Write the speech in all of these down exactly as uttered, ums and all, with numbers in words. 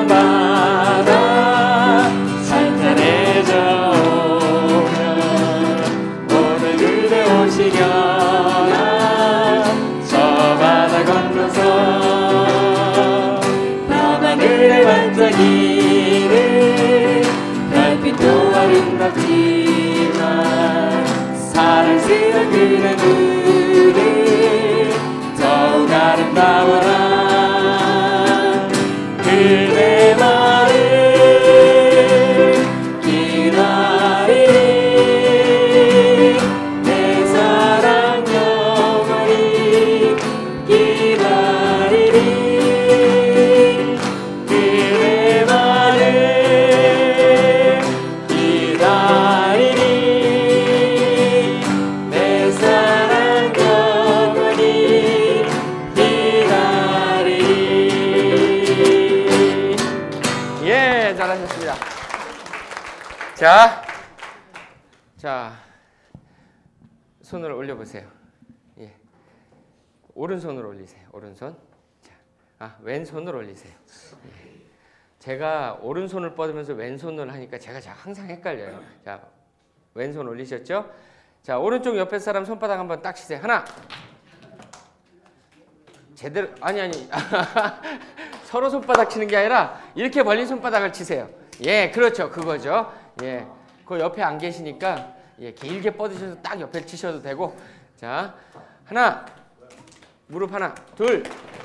치던 바다 잔잔해져 오면 오늘 그대 오시려나 저 바다 건너서 밤하늘에 반짝이는 별빛도 아름답지만 사랑스러운 그대 눈은 더욱 아름다워라. 그대 말을 기다리리 내 사랑 영원히 기다리리 그대 말을 기다리리 내 사랑 영원히 기다리리. 예, 잘하셨습니다. 자, 자, 손을 올려보세요. 예, 오른손으로 올리세요. 오른손. 자, 아, 왼손으로 올리세요. 예. 제가 오른손을 뻗으면서 왼손을 하니까 제가 항상 헷갈려요. 자, 왼손 올리셨죠? 자, 오른쪽 옆에 사람 손바닥 한번 딱 치세요. 하나. 제대로, 아니, 아니. 서로 손바닥 치는 게 아니라 이렇게 벌린 손바닥을 치세요. 예, 그렇죠. 그거죠. 예, 그 옆에 안 계시니까 예, 길게 뻗으셔서 딱 옆에 치셔도 되고. 자, 하나, 무릎 하나, 둘,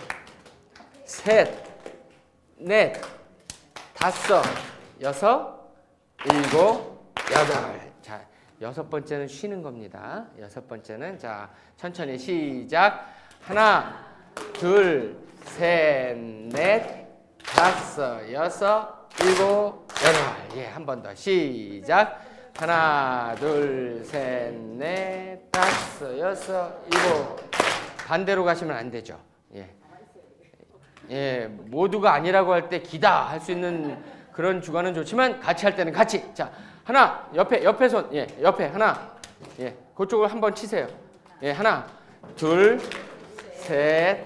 셋, 넷, 다섯, 여섯, 일곱, 여덟. 자, 여섯 번째는 쉬는 겁니다. 여섯 번째는 자, 천천히 시작. 하나, 둘, 셋, 넷, 다섯, 여섯, 일곱, 여덟. 예, 한 번 더 시작. 하나, 둘, 셋, 넷, 다섯, 여섯, 일곱. 반대로 가시면 안 되죠. 예, 예, 모두가 아니라고 할 때 기다 할 수 있는 그런 주관은 좋지만 같이 할 때는 같이. 자, 하나, 옆에 옆에 손, 예, 옆에 하나, 예, 그쪽을 한번 치세요. 예, 하나, 둘, 셋.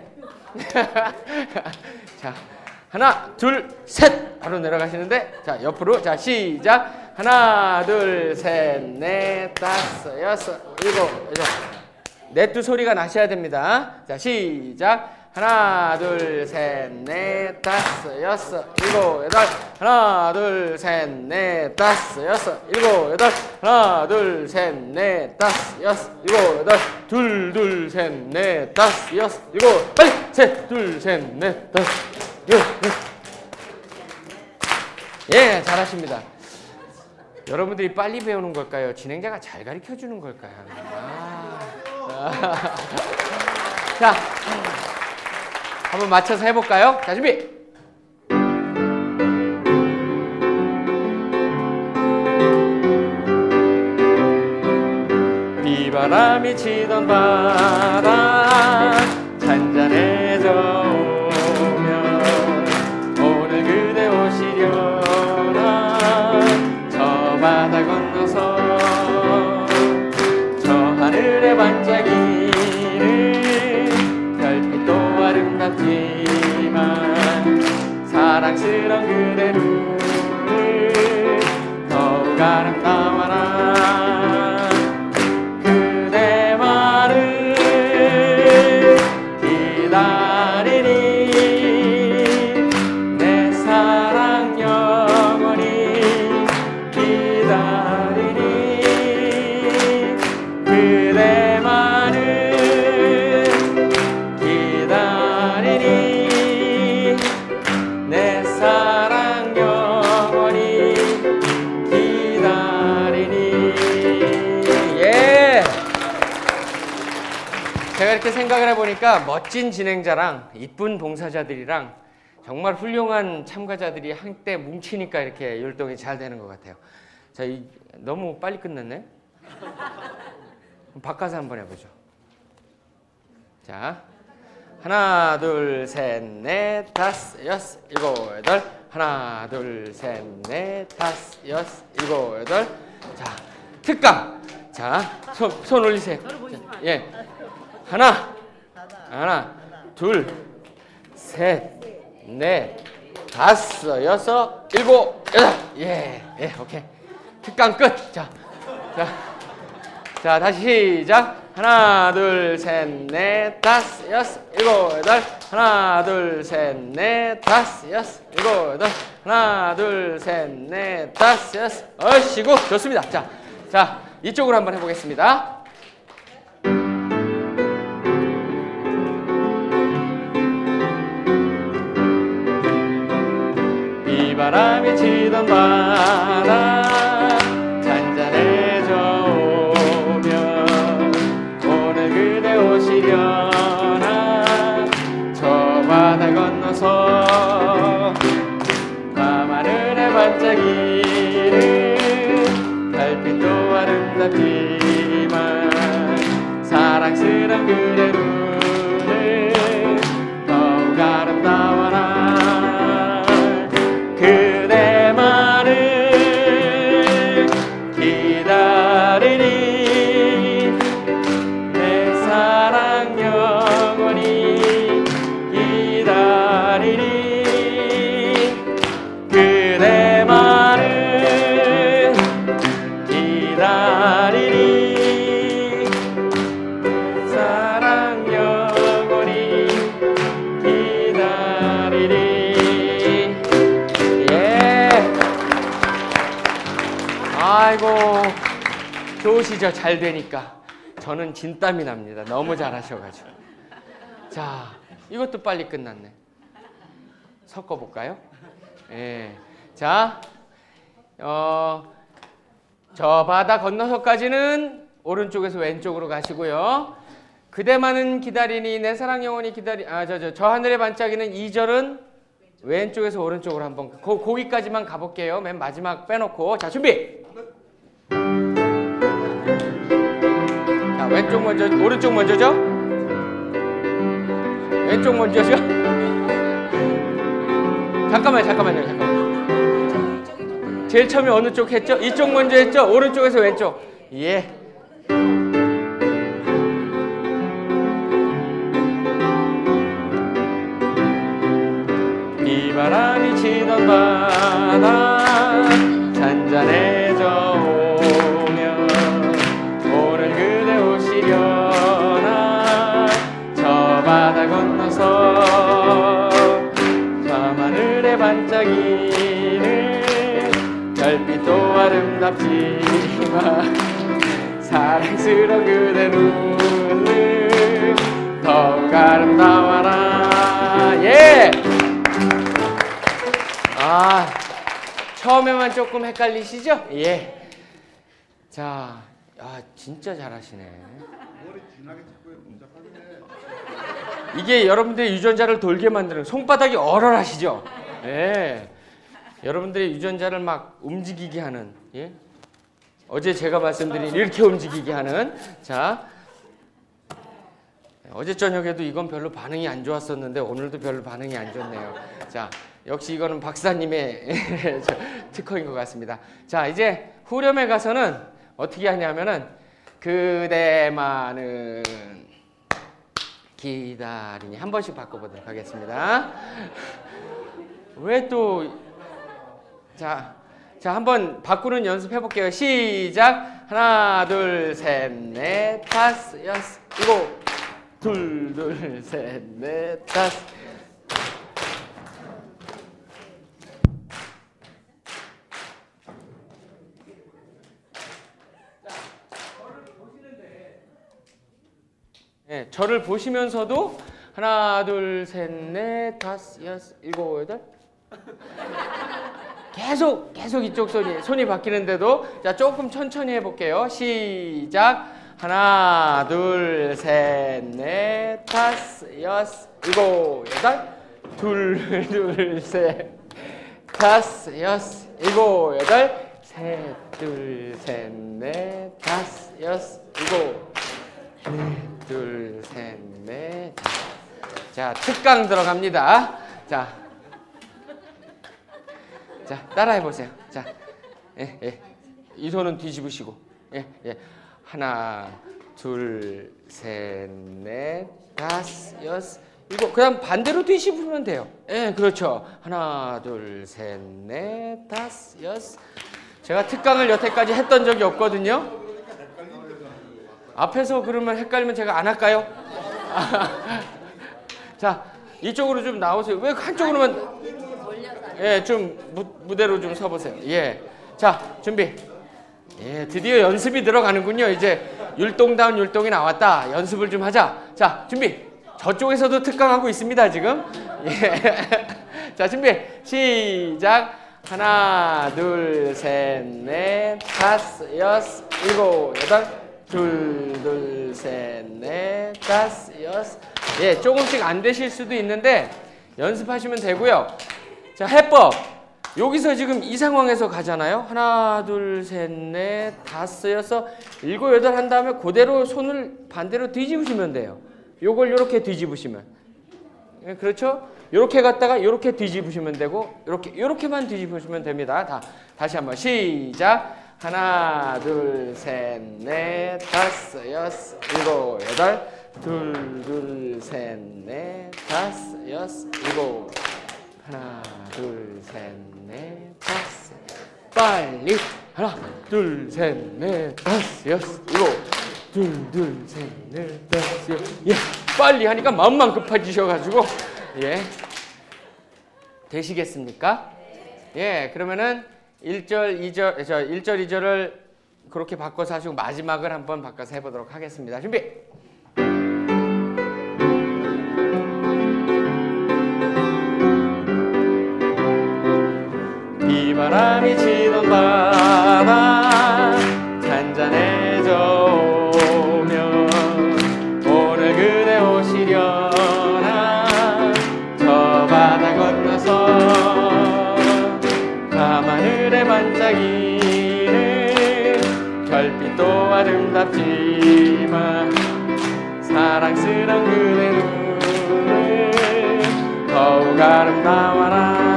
자, 하나, 둘, 셋. 바로 내려가시는데, 자, 옆으로. 자, 시작. 하나, 둘, 셋, 넷, 다섯, 여섯, 일곱, 여덟. 넷도 소리가 나셔야 됩니다. 자, 시작. 하나, 둘, 셋, 넷, 다섯, 여섯, 일곱, 여덟. 하나, 둘, 셋, 넷, 다섯, 여섯, 일곱, 여덟. 하나, 둘, 셋, 넷, 다섯, 여섯, 일곱, 여덟. 둘, 둘, 셋, 넷, 다섯, 여섯, 일곱. 빨리! 셋, 둘, 셋, 넷, 다섯, 여섯. 예, 잘하십니다. 여러분들이 빨리 배우는 걸까요? 진행자가 잘 가르쳐주는 걸까요? 아. 자, 한번 맞춰서 해볼까요? 자, 준비! 비바람이 치던 바다 잔잔해져 오면 오늘 그대 오시려나 저 바다 건너서 저 하늘에 반짝이는 별빛도 아름답지만 사랑스러운 그대 눈을 더욱 아름다워라. 그대 말을 기다리리 내 사랑 영원히 기다리리 그대 말을 기다리리 내 사랑 영원히 기다리니. 예. 제가 이렇게 생각을 해보니까 멋진 진행자랑 이쁜 봉사자들이랑 정말 훌륭한 참가자들이 한때 뭉치니까 이렇게 율동이 잘 되는 것 같아요. 자, 이, 너무 빨리 끝났네. 바꿔서 한번 해보죠. 자, 하나, 둘, 셋, 넷, 다섯, 여섯, 일곱, 여덟. 하나, 둘, 셋, 넷, 다섯, 여섯, 일곱, 여덟. 자, 특강. 자, 손, 손 올리세요. 자, 예, 하나, 하나, 둘, 셋, 넷, 다섯, 여섯, 일곱, 여덟. 예, 예, 오케이. 특강 끝. 자, 자, 자, 다시 시작. 하나, 둘, 셋, 넷, 다섯, 여섯, 일곱, 여덟. 하나, 둘, 셋, 넷, 다섯, 여섯, 일곱, 여덟. 하나, 둘, 셋, 넷, 다섯, 여섯. 얼씨구. 좋습니다. 자, 자, 이쪽으로 한번 해보겠습니다. 바람이 치던 바다 잔잔해져 오면 오늘 그대 오시려나 저 바다 건너서 밤하늘에 반짝이는 달빛도 아름답지만 사랑스런 그대 눈을 더욱 아름다워라 그대만을 기다리니 내 사랑 영원히 기다리니 그대만을 기다리니 내 사랑 영원히 기다리니 아이고 좋으시죠? 잘 되니까 저는 진땀이 납니다. 너무 잘하셔가지고. 자, 이것도 빨리 끝났네. 섞어볼까요? 예. 자, 어, 저 바다 건너서까지는 오른쪽에서 왼쪽으로 가시고요. 그대만은 기다리니 내 사랑 영원히 기다리 아 저 저 저 하늘의 반짝이는 이 절은 왼쪽에서 오른쪽으로 한번 고, 거기까지만 가볼게요. 맨 마지막 빼놓고. 자, 준비. 자, 왼쪽 먼저, 오른쪽 먼저죠? 왼쪽 먼저죠? 잠깐만요, 잠깐만요, 잠깐만. 제일 처음에 어느 쪽 했죠? 이쪽 먼저 했죠? 오른쪽에서 왼쪽. 예. 바람이 치던 바다 잔잔해져 오면 오늘 그대 오시려나 저 바다 건너서 밤하늘에 반짝이는 별빛도 아름답지만 사랑스러운 그대 눈을 더욱 아름다워라. 예! 아, 처음에만 조금 헷갈리시죠? 예. 자, 아, 진짜 잘하시네. 머리 진하게 찍고요. 복잡하게. 이게 여러분들의 유전자를 돌게 만드는 손바닥이 얼얼하시죠? 예. 여러분들의 유전자를 막 움직이게 하는, 예. 어제 제가 말씀드린 이렇게 움직이게 하는. 자, 어제 저녁에도 이건 별로 반응이 안 좋았었는데 오늘도 별로 반응이 안 좋네요. 자, 역시 이거는 박사님의 특허인 것 같습니다. 자, 이제 후렴에 가서는 어떻게 하냐면은 그대만은 기다리니 한 번씩 바꿔보도록 하겠습니다. 왜 또 자, 자 한번 바꾸는 연습 해볼게요. 시작. 하나, 둘, 셋, 넷, 다섯, 여섯, 일곱. 둘, 둘, 셋, 넷, 다섯. 네, 저를 보시면서도 하나, 둘, 셋, 넷, 다섯, 여섯, 일곱, 여덟. 계속 계속 이쪽 손이 손이 바뀌는데도 자 조금 천천히 해볼게요. 시작. 하나, 둘, 셋, 넷, 다섯, 여섯, 일곱, 여덟. 둘, 둘, 셋, 다섯, 여섯, 일곱, 여덟. 셋, 둘, 셋, 넷, 다섯, 여섯, 일곱. 넷, 둘, 셋, 넷. 자, 특강 들어갑니다. 자, 자, 따라해 보세요. 자, 예, 예. 이 손은 뒤집으시고, 예, 예. 하나, 둘, 셋, 넷, 다섯, 여섯, 이거 그냥 반대로 뒤집으면 돼요. 예, 그렇죠. 하나, 둘, 셋, 넷, 다섯, 여섯. 제가 특강을 여태까지 했던 적이 없거든요. 앞에서 그러면 헷갈리면 제가 안 할까요? 자, 이쪽으로 좀 나오세요. 왜 한쪽으로만? 예, 좀 무, 무대로 좀 서보세요. 예, 자, 준비. 예, 드디어 연습이 들어가는군요. 이제 율동다운 율동이 나왔다. 연습을 좀 하자. 자, 준비. 저쪽에서도 특강하고 있습니다, 지금. 예. 자, 준비. 시작. 하나, 둘, 셋, 넷, 다섯, 여섯, 일곱, 여덟. 둘, 둘, 셋, 넷, 다섯, 여섯. 예, 조금씩 안 되실 수도 있는데 연습하시면 되고요. 자, 해법. 여기서 지금 이 상황에서 가잖아요. 하나, 둘, 셋, 넷, 다섯, 여섯, 일곱, 여덟 한 다음에 그대로 손을 반대로 뒤집으시면 돼요. 요걸 요렇게 뒤집으시면. 예, 그렇죠? 요렇게 갔다가 요렇게 뒤집으시면 되고, 요렇게, 요렇게만 뒤집으시면 됩니다. 다, 다시 한번 시작. 하나, 둘, 셋, 넷, 다섯, 여섯, 일곱, 여덟. 둘, 둘, 셋, 넷, 다섯, 여섯, 일곱. 하나, 둘, 셋, 넷, 다섯. 빨리. 하나, 둘, 셋, 넷, 다섯, 여섯, 일곱. 둘, 둘, 셋, 넷, 다섯, 여섯. 예, 빨리 하니까 마음만 급해지셔가지고, 예. 되시겠습니까? 예, 그러면은 일 절, 이 절, 저 일 절, 이 절을 그렇게 바꿔서 하시고 마지막을 한번 바꿔서 해보도록 하겠습니다. 준비! 비바람이 치던 바다 잔잔해져 오면 오늘 그대 오시려나 저 바다 건너서 밤하늘에 반짝이는 별빛도 아름답지만 사랑스러운 그대 눈을 더욱 아름다워라.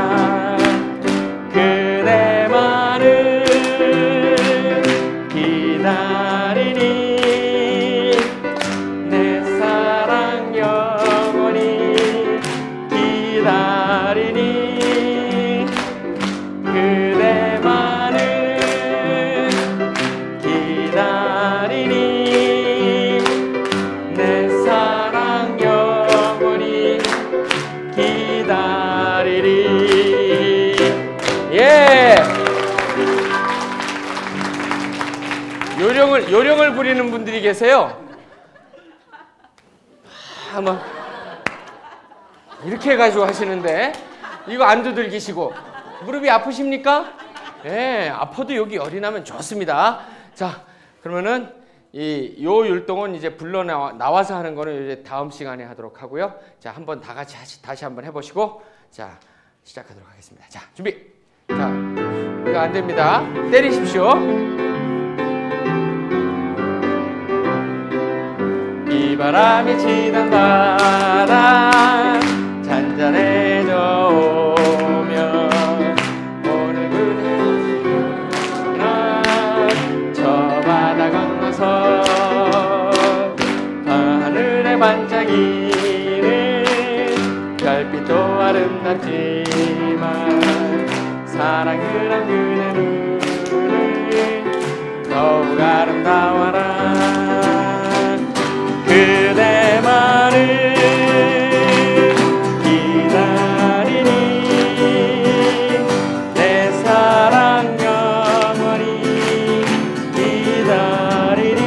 그대만을 기다리니 내 사랑 영원히 기다리니 그대만을 기다리니 내 사랑 영원히 기다리리. 예. 요령을 요령을 부리는 분들이 계세요. 아, 막 이렇게 해가지고 하시는데 이거 안 두들기시고 무릎이 아프십니까? 예, 아파도 여기 열이 나면 좋습니다. 자, 그러면은 이 요 율동은 이제 불러 나와, 나와서 하는 거는 이제 다음 시간에 하도록 하고요. 자, 한번 다 같이 하시, 다시 한번 해보시고 자 시작하도록 하겠습니다. 자, 준비. 자, 이거 안 됩니다. 때리십시오. 이 바람이 치던 바다 잔잔해져 오면 오늘 그대나 저 바다 건너서 하늘에 반짝이는 별빛도 아름답지만 사랑스런 그대 눈을 더욱 아름다워라. 그대만을 기다리니 내 사랑 영원히 기다리니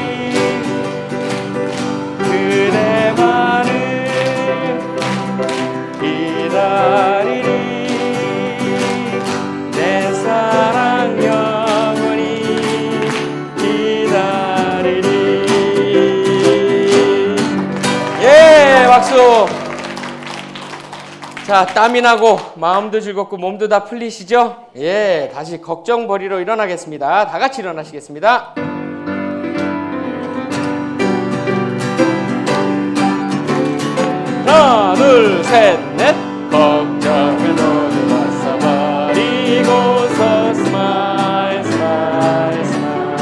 그대만을 기다리니 내 사랑 영원히 기다리니. 예, 박수. 자, 땀이 나고 마음도 즐겁고 몸도 다 풀리시죠? 예, 다시 걱정 버리러 일어나겠습니다. 다 같이 일어나시겠습니다. 하나, 둘, 셋, 넷. 걱정을 모두 벗어버리고서 스마일, 스마일, 스마일.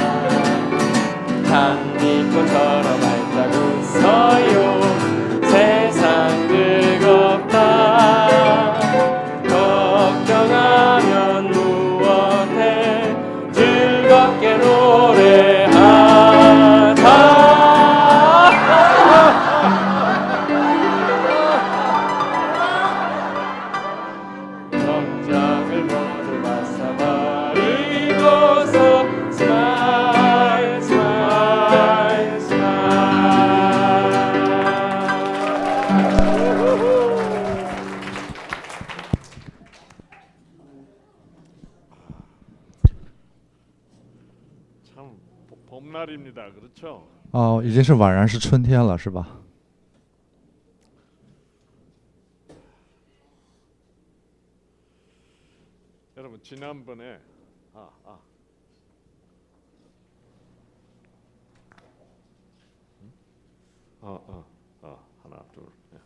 장미꽃처럼 활짝 웃어요. 세상 그 참 봄날입니다. 그렇죠? 哦，已经是宛然是春天了，是吧？ 여러분 지난번에 아, 아. 어, 어, 어, 하나, 둘. 예.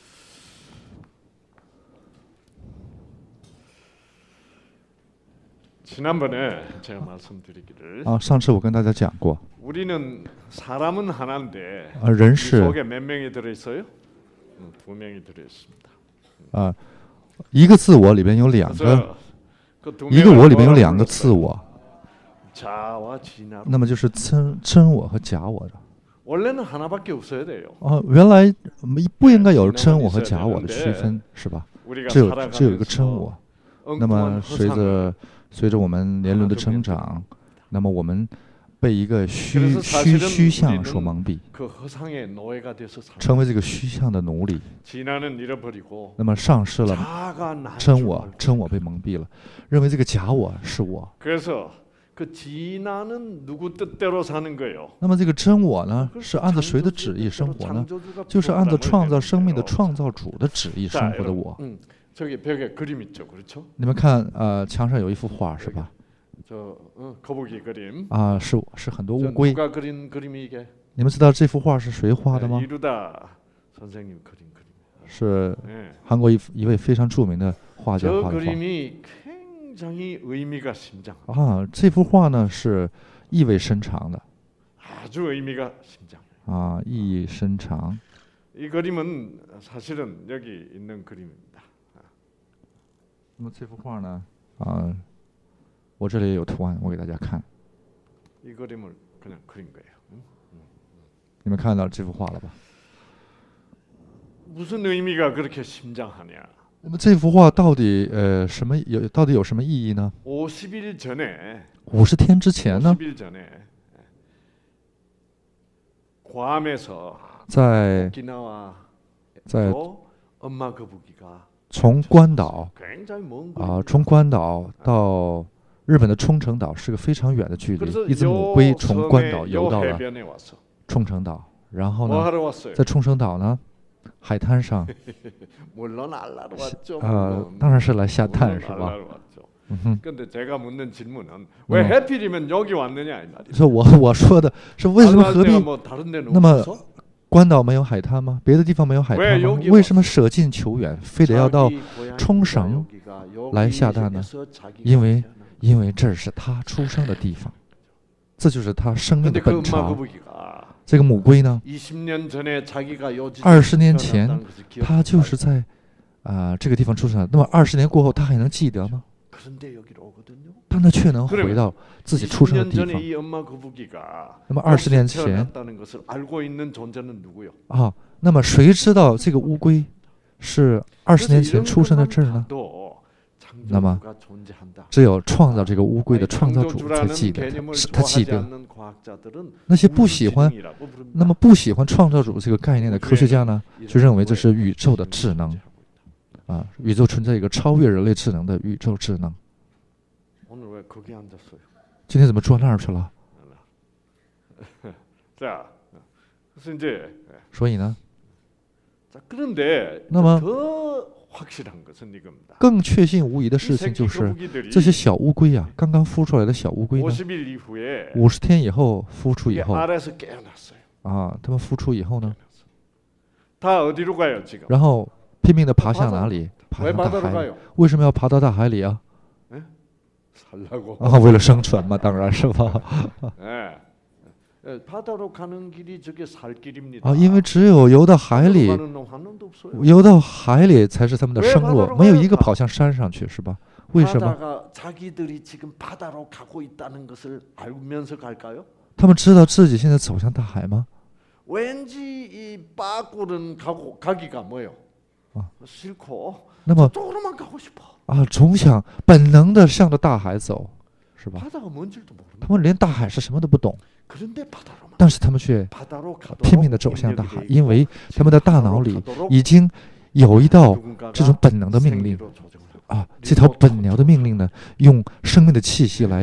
지난번에 제가 말씀드리기를 啊，上次我跟大家讲过， 우리는 사람은 하나인데 啊，人 이 是 속에 몇 명이 들어 있어요? 음, 두 명이 들어 있습니다. 啊，一个自我里边有两个， 그래서 그두 一个 명을 我里边有 뭐라고 两个自 불렀어요? 我， 자와 진화로. 那么就是真真我和假我的。 원래는 하나밖에 없어야 돼요. 哦，原来不应该有真我和假我的区分，是吧？ 우리가 只有只有一个真 살아가면서 我。那么 엉뚱한 随 허상을 着随着我们年轮的成长，那么我们被一个虚 그래서 虚 사실은 虚像所 우리는 蒙蔽， 그 허상의 노예가 돼서 살아. 成为这个虚像的奴隶。 진화는 잃어버리고 那么丧失了 자아가 나를 真 줄 我， 알고. 真我被蒙蔽了，认为这个假我是我。 그래서 그 진화는 누구 뜻대로 사는 거예요. 那么这个真我呢， 그 是按照谁的旨意 창조주 生 뜻대로 活呢？ 창조주가 就是按照 프로그램을 创造生命的 내는 创 거예요. 造主的旨意 자, 生活的 여러분, 我。 음, 저기 벽에 그림 있죠, 그렇죠? 你们看，呃，墙上有一幅画是吧？ 저 어, 거북이 그림. 啊，是是很多 저 乌龟。 누가 그린 그림이 이게? 你们知道这幅画是谁画的吗？ 이루다 선생님 그린 그림. 是 네. 韩国一一位非常著名的画家 저 画的画。 그림이 굉장히 의미가 심장. 啊，这幅画呢是意味深长的 아주 의미가 심장. 啊，意义深长。 이 그림은 사실은 여기 있는 그림입니다. 那么这幅画呢，啊，我这里也有图案，我给大家看。 이 그림을 그냥 그린 거예요. 응? 你们看到这幅画了吧？ 무슨 의미가 그렇게 심장하냐? 那么这幅画到底呃什么有到底有什么意义呢？ 오십 일 전에 五十天之前呢， 오십 일 전에 괌에서 在 오키나와 在 엄마 거북이가 从关岛 굉장히 먼 啊， 거리. 从关岛到日本的冲绳岛是个非常远的距离。 그래서 一只母 요 龟从关岛 섬에 游 요 到了 해변에 왔어. 冲绳岛，然后 뭐 呢， 하러 왔어요? 在冲绳岛呢，海滩上 물론 알라로 왔죠. 呃， 물론. 当然是来下蛋 물론 是吧？ 알라로 왔죠. 嗯哼， 근데 제가 묻는 질문은 왜 음. 해필이면 여기 왔느냐 이 말이에요. 所以我我说的是为什么 알라 何 때가 必 뭐 다른 데는 那么 없어서? 关岛没有海滩吗？别的地方没有海滩 왜 吗 여기 ？ 为什么舍近求远，非得要到 자기 고향이니까 冲绳 여기가 来下蛋呢？ 여기에서 자기가 因为 태어난 因为这是他出生的地方，这就是他生命 근데 的 그 本 엄마 巢。 거북이가 这个母龟呢， 이십 년 전에 자기가 요 지점에 二十年前 태어났다는 것을 기억하고 它就是在啊、呃这个地方出生的。那么二十年过后，它还能记得吗？ 그런데 여기로 오거든요. 但它却能回到自己出生的 이십 地 년 方 전에 이 엄마 거북이가 那么二十年 여기서 前 태어났다는 것을 알고 있는 존재는 누구요? 啊。那么谁知道这个乌龟是二十年前出生的这儿呢？ 도 那么 창조주가 존재한다. 只有创造这个乌龟的 아니, 创造主才 창조주라는 记得它， 개념을 是他记 좋아하지 得。 않는 과학자들은 那些不喜欢， 우주지능이라고 부릅니다. 那么不喜欢创造主这个概念的科学家呢，就认为这是宇宙的智能啊，宇宙存在一个超越人类智能的宇宙智能。 오늘 왜 거기 앉았어요? 今天怎么坐那儿去了？ 자, 그래서 이제 所以呢， 자 그런데 那么 더 확실한 것은 이겁니다. 更确信无疑的 이 事情 새끼 就是 거북이들이 这些小乌龟呀、刚刚孵出来的小乌龟呢， 오십 일 이후에 五十天以后孵出以 이게 后 알에서 깨어났어요. 啊，它们孵出以后呢， 다 어디로 가요 지금? 然后拼命的爬向哪里？爬 왜 向大 바다로 海里。 가요? 为什么要爬到大海里啊？ 살라고. 啊，为了生存嘛，当然是吧。 예. 예, 바다로 가는 길이 저게 살 길입니다. 啊，因为只有游到海 바다로 里， 가는 놈 한 놈도 없어요. 游到海里才是他们的 왜 生路， 바다로 没有 가요 一个跑向山上去，是吧？为什么？ 바다가 자기들이 지금 바다로 가고 있다는 것을 알면서 갈까요? 他们知道自己现在走向大海吗？ 왠지 이 빠꾸는 가고 가기가 뭐요? 아. 싫고 那么 저쪽으로만 가고 싶어. 啊，总想本能的向着大海走，是吧？ 바다가 뭔지도 모릅니다. 他们连大海是什么都不懂， 그런데 바다로만 但是他们却 바다로 가도록 拼命的走向大 입력이 海， 돼 因为 있고 他们的大脑 바다로 里 가도록 已经有一道 누군가가 这种本能的命令 생리로 조정을 하고 啊，这条本能的命令呢，用生命的气息来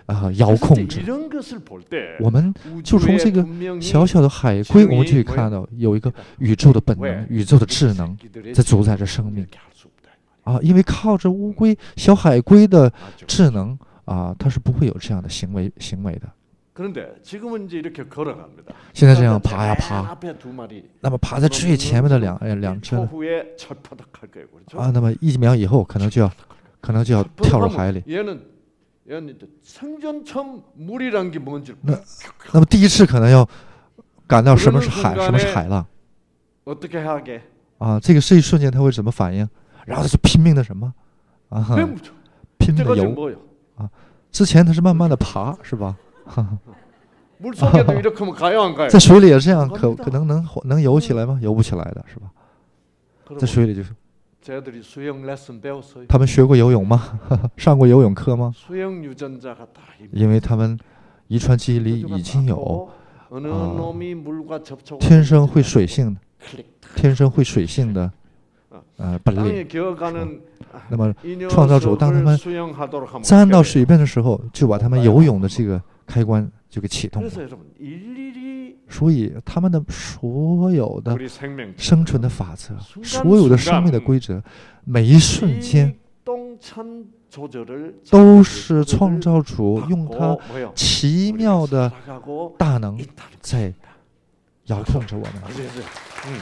啊遥控制。 이런 것을 볼 때 我们就从这个 분명히 小小的海龟，我们就可以看到有一个宇宙的本能、宇宙的智能 새끼들의 在主宰着生命 이렇게 할 수 없다. 啊，因为靠着乌龟、小海龟的 맞죠. 智能啊，它是不会有这样的行为行为的。 그런데 지금은 이제 이렇게 걸어갑니다. 现在这样爬呀 맨 爬， 앞에 두 마리 那么爬在最前面的两呃两只 초 呢 후에 철퍼덕할 거예요. 그렇죠? 啊，那么一秒以后可能就要可能就要跳入海里。 얘는 얘는 이제 생전 처음 물이란 게 뭔지 那么第一次可能要感到什么是海，什么是海浪 어떻게 하게? 啊，这个这一瞬间他会怎么反应？然后他就拼命的什么啊， 배무죠. 拼命的 그때가 지금 游。 뭐요? 之前他是慢慢的爬，是吧？ 물 속에도 이렇게 하면 가요 안 가요? 在水里也这样，可可能能能游起来吗？游不起来的是吧？ 在 그러면 水里就是 쟤들이 수영 레슨 배웠어요. 他们学过游泳吗？上过游泳课吗？ 수영 유전자가 다 因为他们遗传基因里已经有 어느 아, 놈이 물과 접촉 天生会水性的、 클릭 天生会水性的呃本领。 땅에 기어가는 那么 이 创造主当他们 녀석을 수영하도록 하면 沾到 어떻게 돼요? 水边的时候，就把他们游泳的这个开关就给启动了。 그래서 여러분 일일이 所以他们的所有的 우리 생명 生存的法则，所有的生命的规则，每一瞬间 동천 조절을 都是创造主用他 받고 뭐요? 奇妙的 살아가고 大能 있다는 在遥控着我们。 아시겠어요? 음.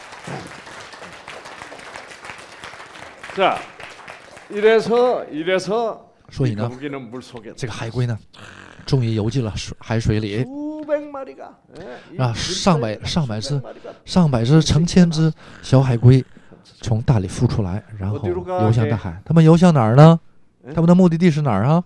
자, 이래서 이래서 所以 이 呢， 거북이는 물 속에 这个海龟呢，终于游进了水海水里， 수백 마리가 예, 이 啊，上百 물속에 上百只 수백 마리가 上百只、成千只小海龟从大里孵出来，然后游向大海。他们游向哪儿呢？他们的目的地是哪儿啊？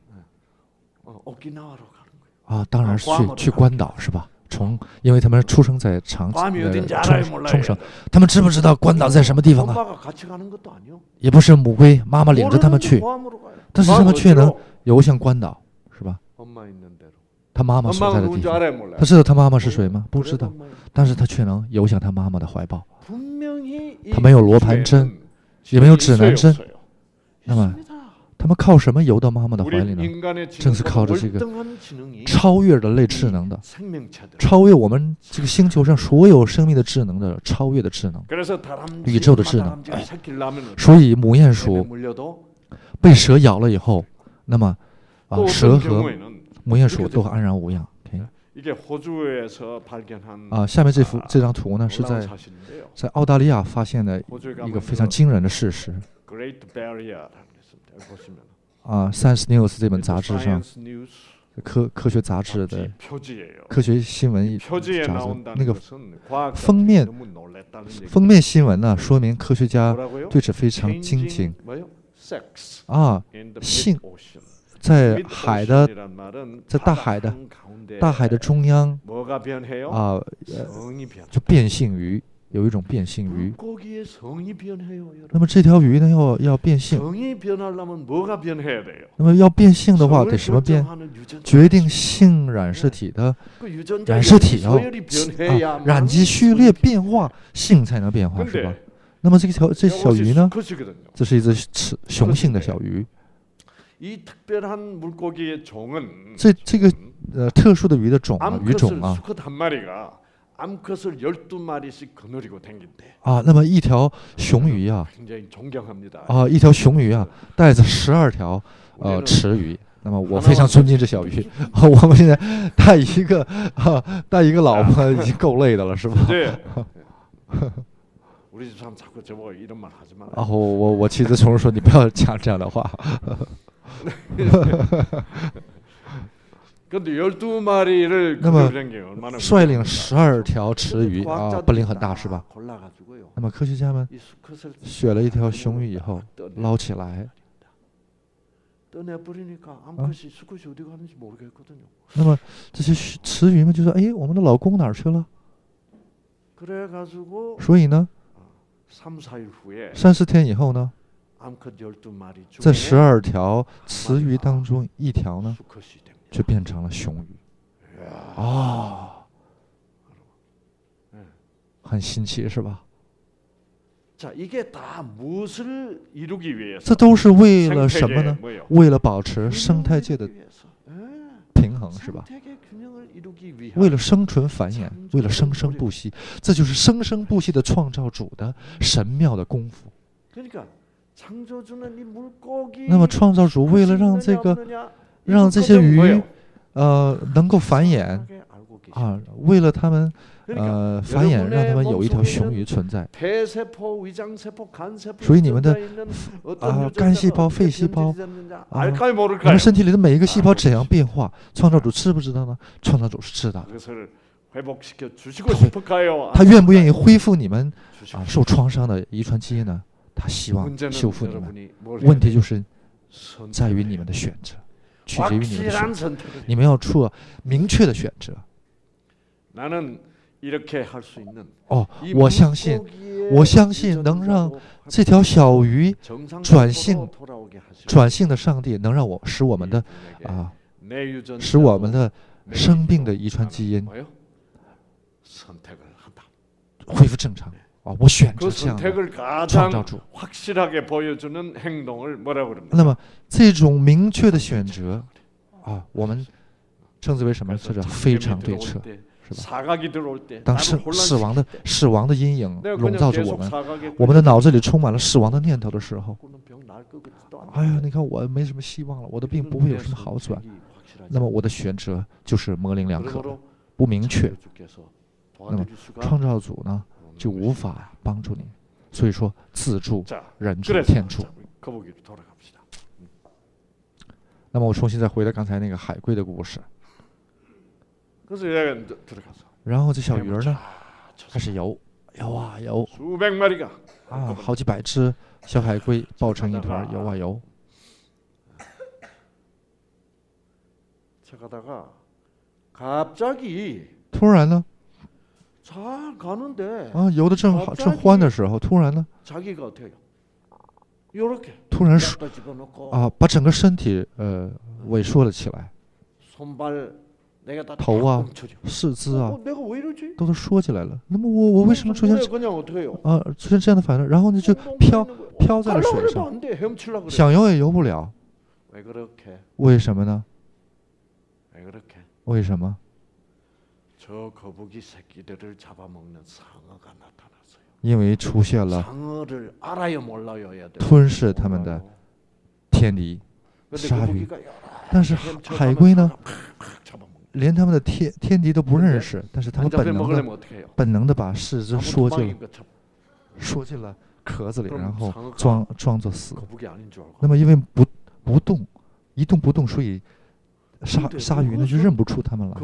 어, 오키나와로 가는 거예요. 啊，当然是去去关岛是吧？从因为他们出生在长 괌이 呃 어딘지 알아요, 冲 몰라요? 冲绳，他们知不知道关岛在什么地方啊？ 엄마가 같이 가는 것도 아니요. 也不是母龟妈妈领着他们 모르는데 去， 괌으로 가요. 但是他们却能 어디로? 游向关岛，是吧？ 엄마 있는 대로. 他妈妈所 엄마가 在的地 누군지 方， 알아요, 몰라요? 他知道他妈妈是谁吗？不知 그래도 道， 엄마예요. 但是他却能游向他妈妈的怀抱。 분명히 이 他没有罗盘针， 우주에는 也没有指南针， 있어요. 那么 있습니다. 他们靠什么游到妈妈的怀 우리 里呢？ 인간의 正是 지능보다 靠着这个 월등한 지능이 超越人类智能的， 생명체들. 超越我们这个星球上所有生命的智能的超越的智能。 그래서 다람쥐, 宇宙的智能。 다람쥐가 새끼를 낳으면 所以母鼹 뱀에 鼠 물려도 被蛇咬了以后，那么啊， 또 蛇 어떤 和 경우에는 母鼹鼠都安然无恙。OK 이게 호주에서 발견한 啊，下面这幅这张图呢，是 놀라운 在 사실인데요. 在澳大利亚发现的 호주에 一 가면 个非常惊人的事实 Great Barrier라는 게 있습니다. 여기 보시면 啊，《Science News》这本杂志上 Science News 科科学杂志的 잡지 표지예요. 科学新闻 표지에 杂志 나온다는 那个 것은 과학자들이 封面 너무 놀랬다는 얘기. 封面新闻呢，说明科学家 뭐라고요? 对此非常精 Changing 警 뭐요? Sex 啊， in the 性 mid-ocean. 在 mid-ocean 海的 이란 말은 在大海的 바다 한가운데 大海的中央 뭐가 변해요? 啊，呃 성이 변. 就变性鱼，有一种变性鱼。 물고기의 성이 변해요, 那 여러분. 么这条鱼呢，要要变性， 성이 변하려면 뭐가 변해야 돼요? 那么要变性的话， 성을 得什么变？ 결정하는 유전자. 决定性染色体的 그 유전자 染色体要 서열이 啊 변해야만 染基序列变化，性才能变化，是吧？ 근데 那么这条这小鱼呢， 수컷이거든요. 这是一只雌雄性的小鱼。 이 특별한 물고기의 종은 这这个呃特殊的鱼的种啊，鱼 암컷을 种啊 수컷 한 마리가 암컷을 열두 마리씩 거느리고 댕긴대. 啊，那么一条雄鱼啊 굉장히 존경합니다. 啊，一条雄鱼啊，带着十二条呃 우리는 雌鱼。那么我非常尊敬这小鱼啊，我们现在带一个啊带一个老婆已经够累的了，是吧？ 이제 우리 집 사람 자꾸 저보고 이런 말 하지 마. 啊，我我我妻子总是说你不要讲这样的话。 근데 열두 마리를 那么 거느리는 게 얼마나 率领十二条雌鱼啊，本领很大是吧？ 골라가지고요. 那么科学家们 이 수컷을 选了一条雄鱼以后 떠내- 捞起来， 떠내버리니까 암컷이 수컷이 어디 가는지 모르겠거든요. 那么这些雌雌鱼们就说：“哎，我们的老公哪儿去了 그래가지고 ？” 所以呢， 삼, 사 일 후에 三四天以后呢， 암컷 열두 마리 在 중에 十二条雌鱼当中，一条呢 수컷이 됩니다. 就变成了雄鱼。啊，很新奇是吧？ 자, 이게 다 무엇을 이루기 위해서? 这都是为了什么 생태계의 呢？ 뭐예요? 为了保持生态界的 위해서. 예. 衡，是吧？ 생태계 균형을 이루기 위한 为了生存繁衍，为了生生不息，这就是生生不息的创造主的神妙的功夫。 그러니까 창조주는 이 물고기 那么创造主为了让这个 让这些鱼，呃，能够繁衍啊，为了它们呃繁衍，让它们有一条雄鱼存在。所以你们的啊肝细胞、肺细胞啊，你们身体里的每一个细胞怎样变化，创造主知不知道呢？创造主是知道的。他愿不愿意恢复你们啊受创伤的遗传基因呢？他希望修复你们。问题就是在于你们的选择。 取决于你们的选择，你们要做明确的选择。哦，我相信，我相信能让这条小鱼转性，转性的上帝能让我使我们的啊，使我们的生病的遗传基因恢复正常。 啊，我选择这样的创造主。那么这种明确的选择，啊，我们称之为什么？这叫非常对策，是吧？当死死亡的死亡的阴影笼罩着我们，我们的脑子里充满了死亡的念头的时候，哎呀，你看我没什么希望了，我的病不会有什么好转。那么我的选择就是模棱两可的，不明确。那么创造主呢？ 就无法帮助你，所以说自助、人助、天助。那么我重新再回到刚才那个海龟的故事。然后这小鱼儿呢，开始游，游啊游，啊，好几百只小海龟抱成一团，游啊游。突然呢？ 啊，游的正好正欢的时候，突然呢，突然啊，把整个身体呃萎缩了起来，头啊、四肢啊，都都缩起来了。那么我我为什么出现啊出现这样的反应？然后呢就飘飘在了水上，想游也游不了。为什么呢？为什么？ 因为出现了吞噬他们的天敌鲨鱼，但是海龟呢，连他们的天天敌都不认识，但是他们本能的本能的把四肢缩进了缩进了壳子里，然后装装作死。那么因为不不动，一动不动，所以。 鲨鲨鱼呢就认不出它们了。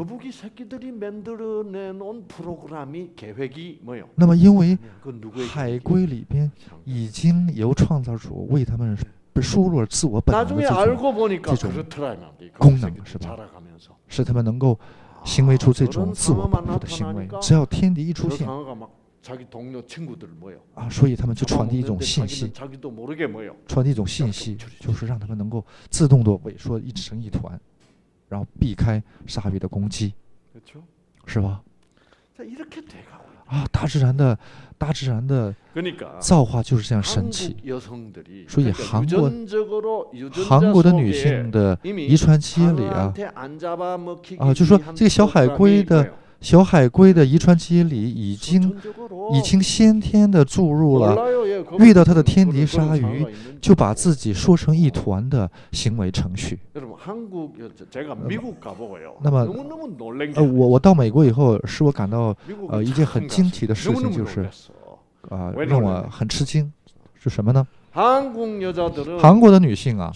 那么，因为海龟里边已经由创造主为他们输入了自我本能的这种这种功能，是吧？使他们能够行为出这种自我保护的行为。只要天敌一出现，啊，所以他们就传递一种信息，传递一种信息，就是让他们能够自动的萎缩，一成一团。 然后避开鲨鱼的攻击，是吧？啊，大自然的大自然的造化就是这样神奇。所以韩国韩国的女性的遗传基因里啊，啊，就说这个小海龟的小海龟的遗传基因里已经已经先天的注入了，遇到它的天敌鲨鱼，就把自己缩成一团的行为程序。那么，呃，我我到美国以后，使我感到呃一件很惊奇的事情，就是啊、呃，让我很吃惊，是什么呢？韩国的女性啊，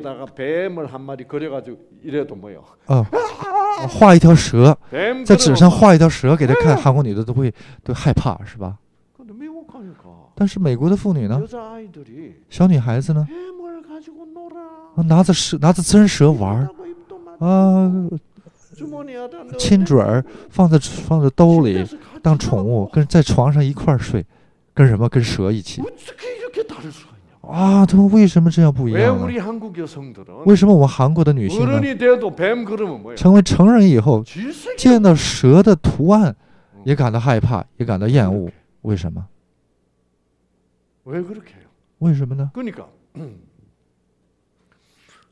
啊，画一条蛇，在纸上画一条蛇给她看，韩国女的都会都害怕，是吧？但是美国的妇女呢，小女孩子呢，拿着蛇拿着真蛇玩啊，亲嘴儿放在放在兜里当宠物，跟在床上一块儿睡，跟什么跟蛇一起。啊，他们为什么这样不一样呢？为什么我们韩国的女性呢，成为成人以后，见到蛇的图案也感到害怕，也感到厌恶？为什么？为什么呢？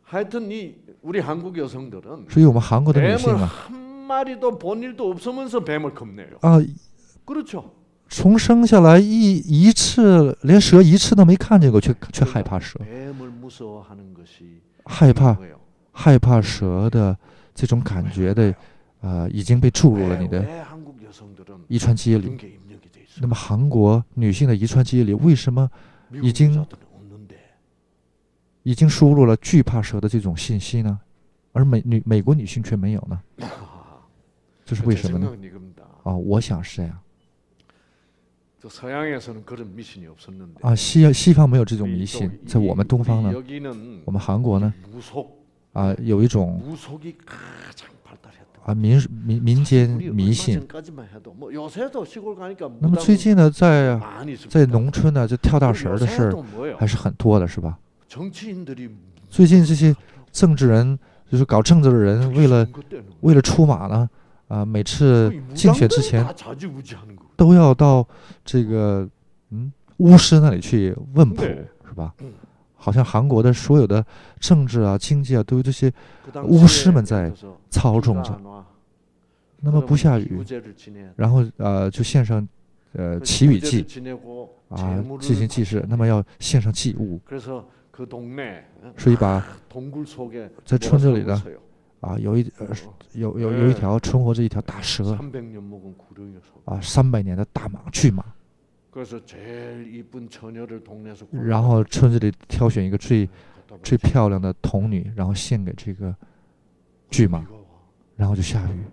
하여튼 이 우리 한국 여성들은 所以我们韩国的女性 뱀을 啊 한 마리도 본 일도 없으면서 뱀을 겁내요. 啊， 그렇죠. 从生下来一一次连蛇一次都没看见过，却却害怕蛇， 뱀을 무서워하는 것이 害怕 거예요. 害怕蛇的这种感觉的，呃，已经被注入了你 왜, 的 왜 한국 여성들은 遗传基因 그런 里。 게 입력이 돼 있어? 那么韩国女性的遗传基因里为什么 미국 이징- 여자들은 없는데. 已经输入了惧怕蛇的这种信息呢？而美女美国女性却没有呢？这是为 제 什么呢？ 생각은 이겁니다. 啊，我想是这样 저 서양에서는 그런 미신이 없었는데. 啊，西西方没有这种 우리 迷 또 信， 이- 在我们东方 우리 呢， 여기는 我们韩国呢， 무속 啊，有一种 무속이 가장 발달했다. 啊民民民间 우리 迷 얼마 信。 전까지만 해도 뭐 요새도 시골 가니까 那么 무당 最近呢，在 많이 있습니다. 在农村呢，这跳大 그리고 神的事儿 요새도 뭐예요? 还是很多的，是吧？ 정치인들이 最近这些政治人，就是搞政治的人，为了 선거 때는 为了出马呢，啊，每次 거의 竞选之 무당들이 前 다 좌지우지하는 거. 都要到这个嗯巫师那里去问卜， 对是吧嗯？ 好像韩国的所有的政治啊、经济啊，都有这些 그 당시에 巫师们在 예를 들어서 操纵 비가 着。 안 와. 那么不 그러면 下雨， 기우제를 지내야 돼. 然后呃就献上呃 그 祈雨 기우제를 祭 지내고 啊， 재물을 进行祭祀，那么要献上祭物， 그래서 그 동네 所以把 동굴 속에 在村子里 뭐가 呢 살고 있어요. 啊有一呃 어, 有有有一条存活着一条大蛇 삼백 년 먹은 구렁이였어. 啊，三百年的大蟒巨蟒， 그래서 제일 이쁜 처녀를 동네에서 然后村子里挑选一个最 갖다 最 바치고 漂亮的童女，然后献给这个巨蟒， 비가 와. 然后就下雨。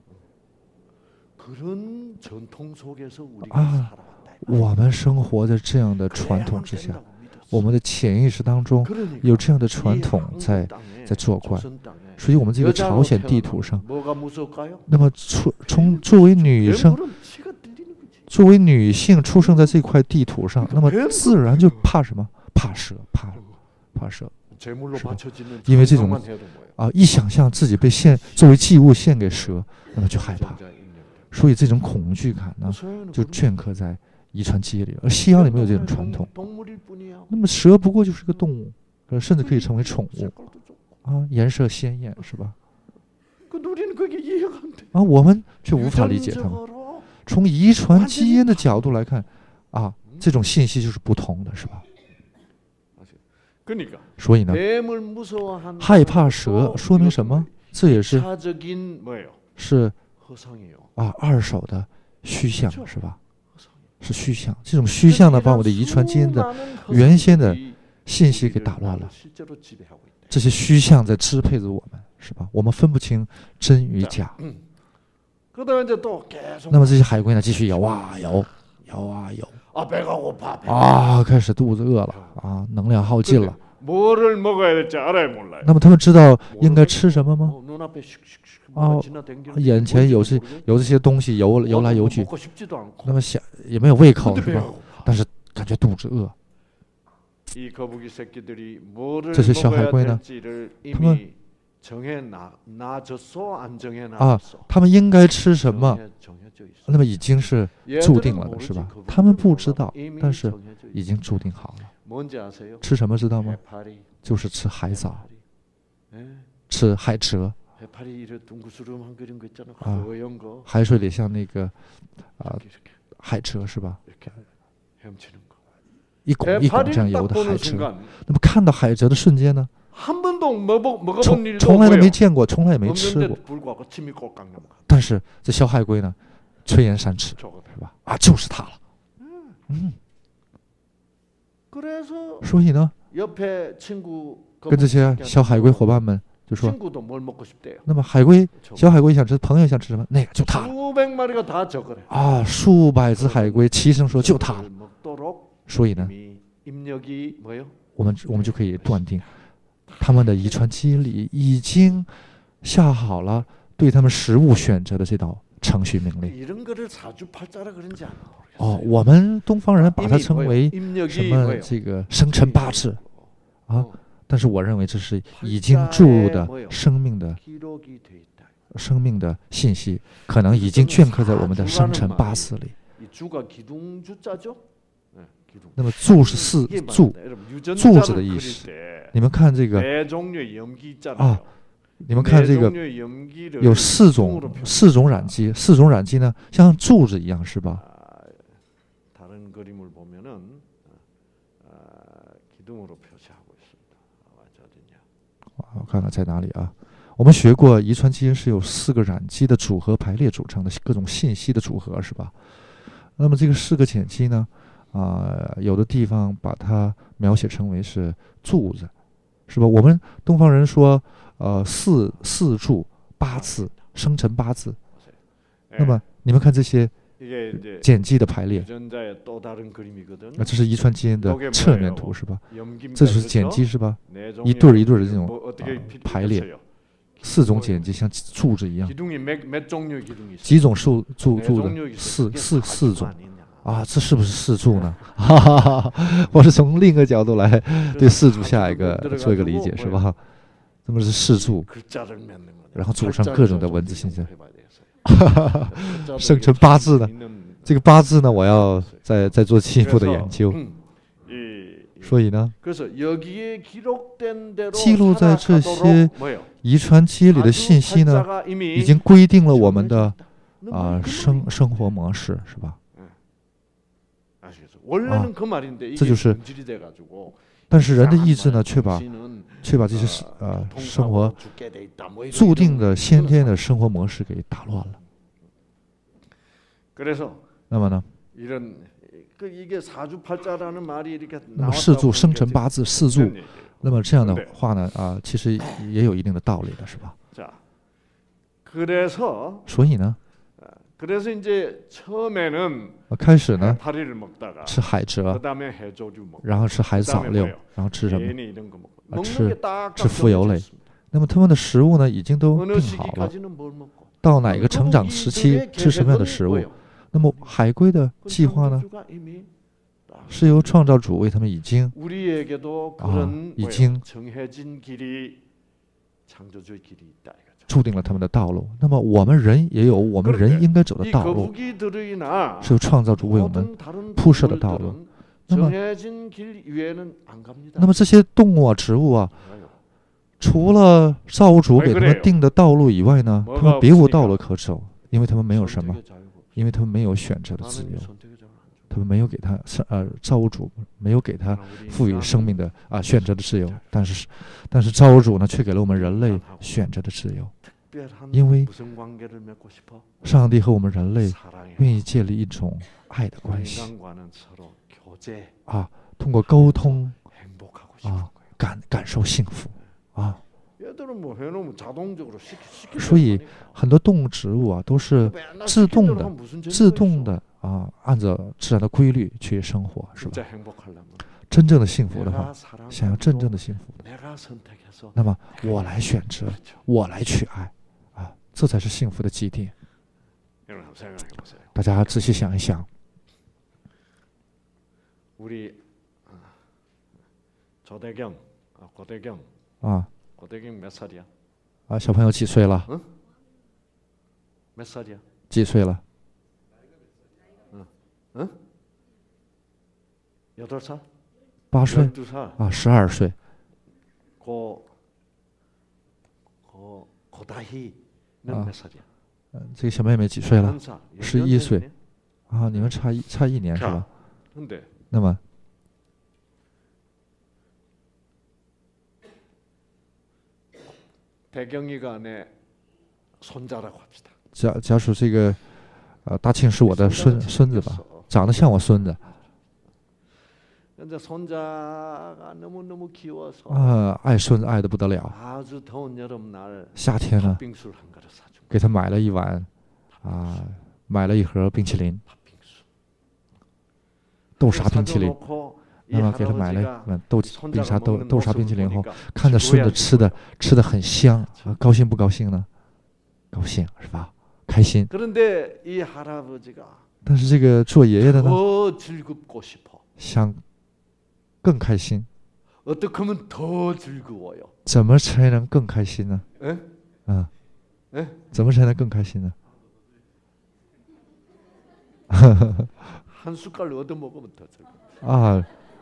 그런 전통 속에서 우리가 아, 살아왔다. 我们生活在这样的传统之下，我们的潜意识当中 그러니까 有这样的传 이 统 한국 在 땅에, 在作怪， 조선 땅에 所以我们这个 여자로 朝鲜地图 태어나면 上， 뭐가 무서울까요? 那么出从作为女生， 괴물은 피가 들리는 거지. 作为女性出生在这块地图上，那么自然就怕什么？怕蛇，怕怕蛇 제물로 是吧？ 바쳐지는 因为这种 상상만 해도 뭐예요? 啊！一想象自己被献作为祭物献给蛇，那么就害怕， 유전자 입력. 所以这种恐惧感呢， 서양은 就 그런 镌刻在遗传基因里，而西洋里没有这种传统。 동물일 뿐이야. 那么蛇不过就是个动物，呃甚至可以成为宠物 색깔도 좋고. 啊，颜色鲜艳，是吧？ 그 우리는 그게 이해가 안 돼. 啊，我们却无法理解它们。 유전적으로 从遗传基因的角度来看，啊，这种信息就是不同的，是吧？ 그러니까 所以呢， 뱀을 무서워하는 害怕蛇说明什么？这也是 차적인 뭐예요? 是 허상이에요. 啊二手的虚像， 그렇죠 是吧？ 허상이에요. 是虚像，这种虚像呢，把我的遗传基因的 수많은 原先的 허상들이 信息给 우리를 打乱了。 실제로 지배하고 있다. 这些虚像在支配着我们，是吧？我们分不清真与假。 그러다가 이제 또 계속 那么这些海龟呢，继续游啊游，游啊游 아 배가 고파. 배가 啊，开始肚子饿了啊，能量耗尽 근데 了。 뭐를 먹어야 될지 알아요, 몰라요? 那么他们知道应该吃什么吗？ 어, 눈앞에 슉슉슉 아, 뭐가 지나다니는데 眼前有这 뭔지 有这些东西游 모르겠- 游来游 뭐 去， 먹고 싶지도 않고. 那么想也没有胃口 근데 是 배가 吧？ 고파. 但是感觉肚子饿。 이 거북이 새끼들이 뭐를 这些小海 먹어야 龟呢， 될지를 他们 이미 정해 놔 놔졌어, 안 정해 啊 놔졌어. 他们应该吃什么？ 정해, 정해져 있어. 那么已经是 얘들은 注定了的， 모르지. 是吧？ 그분들은 他们不知 몰라. 道， 이미 但是 정해져 已 있어. 经注定好了。 뭔지 아세요? 吃什么知道吗？ 해파리. 就是吃海藻， 해파리. 예. 吃海蜇， 해파리 이렇게 둥그스름한 그런 거 있잖아. 아. 허연 거. 海水里像那个啊 이렇게, 이렇게, 海蜇是吧？ 이렇게 헤엄치는 거. 一拱一拱这样 해파리를 游 딱 的海 보는 蜇。 순간 那么看到海蜇的瞬间呢， 한 번도 먹어 먹어본 从 일도 从来都 없고요. 没见过，从来也没吃 없는데도 过。 불구하고 침이 꼴깍 넘어가. 但是这小海龟呢，垂涎三尺， 저거. 是吧？啊，就是它了。 그래서 所以呢， 옆에 친구 跟这些小海龟伙伴们就说， 친구도 뭘 먹고 싶대요. 那么海龟 저거. 小海龟想吃，朋友想吃什么？那个就它了 수백 마리가 다 저거래. 啊！数百只海龟齐声说就它了。 먹도록 所以呢， 이미 입력이 뭐예요? 我们我们就可以断定，他们的遗传基因里已经下好了对他们食物选择的这道程序命令。 이런 거를 사주팔자라 그런지 안 모르겠어요. 哦，我们东方人把它 이미 称 뭐예요? 为 입력이 什么 뭐예요? 这个生辰八字啊？ 어, 但是我认为这是已经注入的生命的 기록이 돼 있다. 生命的信息，可能已经镌刻在我们的生辰八字里。 이 주가 기둥주자죠? 네, 那么柱是四柱，柱子的意思。你们看这个啊，你们看这个有四种四种染剂，四种染剂呢像柱子一样，是吧？我看看在哪里啊？我们学过遗传基因是由四个染基的组合排列组成的各种信息的组合，是吧？那么这个四个碱基呢，啊、呃，有的地方把它描写成为是柱子，是吧？我们东方人说，呃，四四柱八字生辰八字。那么你们看这些碱基的排列，那这是遗传基因的侧面图，是吧？这就是碱基，是吧？一对儿一对儿的这种、呃、排列。四种碱基像柱子一样，几种数柱柱的四四四种啊，这是不是四柱呢？哈哈哈！我是从另一个角度来对四柱下一个做一个理解，是吧？那么是四柱，然后组成各种的文字信息。哈哈哈！生成八字呢？这个八字呢，我要再再做进一步的研究。所以呢，记录在这些遗传基因里的信息呢，已经规定了我们的啊、呃、生生活模式，是吧？啊，这就是。但是人的意志呢，却把却把这些呃生活注定的先天的生活模式给打乱了。那么呢？那么四柱生辰八字四柱，那么这样的话呢啊，其实也有一定的道理的，是吧？所以呢，开始呢吃海蜇，然后吃海藻类，然后吃什么？啊，吃吃浮游类。那么他们的食物呢已经都定好了，到哪个成长时期吃什么样的食物？那么海龟的计划呢，是由创造主为他们已经啊已经注定了他们的道路。那么我们人也有我们人应该走的道路，是由创造主为我们铺设的道路。那么，那么这些动物啊、植物啊，除了造物主给他们定的道路以外呢，他们别无道路可走，因为他们没有什么。因为他们没有选择的自由，他们没有给他呃造物主没有给他赋予生命的啊、呃、选择的自由，但是但是造物主呢却给了我们人类选择的自由，因为上帝和我们人类愿意建立一种爱的关系啊，通过沟通啊感感受幸福啊。所以很多动物植物啊都是自动的自动的啊按照自然的规律去生活，是吧？真正的幸福的话，想要真正的幸福的，那么我来选择，我来去爱啊，这才是幸福的基点。大家仔细想一想，啊啊，小朋友几岁了？几岁了？嗯嗯，八岁啊，十二岁。啊，嗯，这个小妹妹几岁了？十一岁。啊，你们差一差一年是吧？那么。假假属这个，呃，大庆是我的孙孙子吧，长得像我孙子。啊，爱孙子爱得不得了。夏天呢，给他买了一碗，啊，买了一盒冰淇淋，豆沙冰淇淋。那么给他买了一碗豆冰沙豆豆沙冰淇淋后，看着孙子吃的吃的很香啊，高兴不高兴呢？高兴是吧？开心。但是这个做爺爺的呢，想更开心。怎么才能更开心呢？啊，怎么才能更开心呢？ 한 숟갈 얻어 먹으면 더 즐거워. 啊，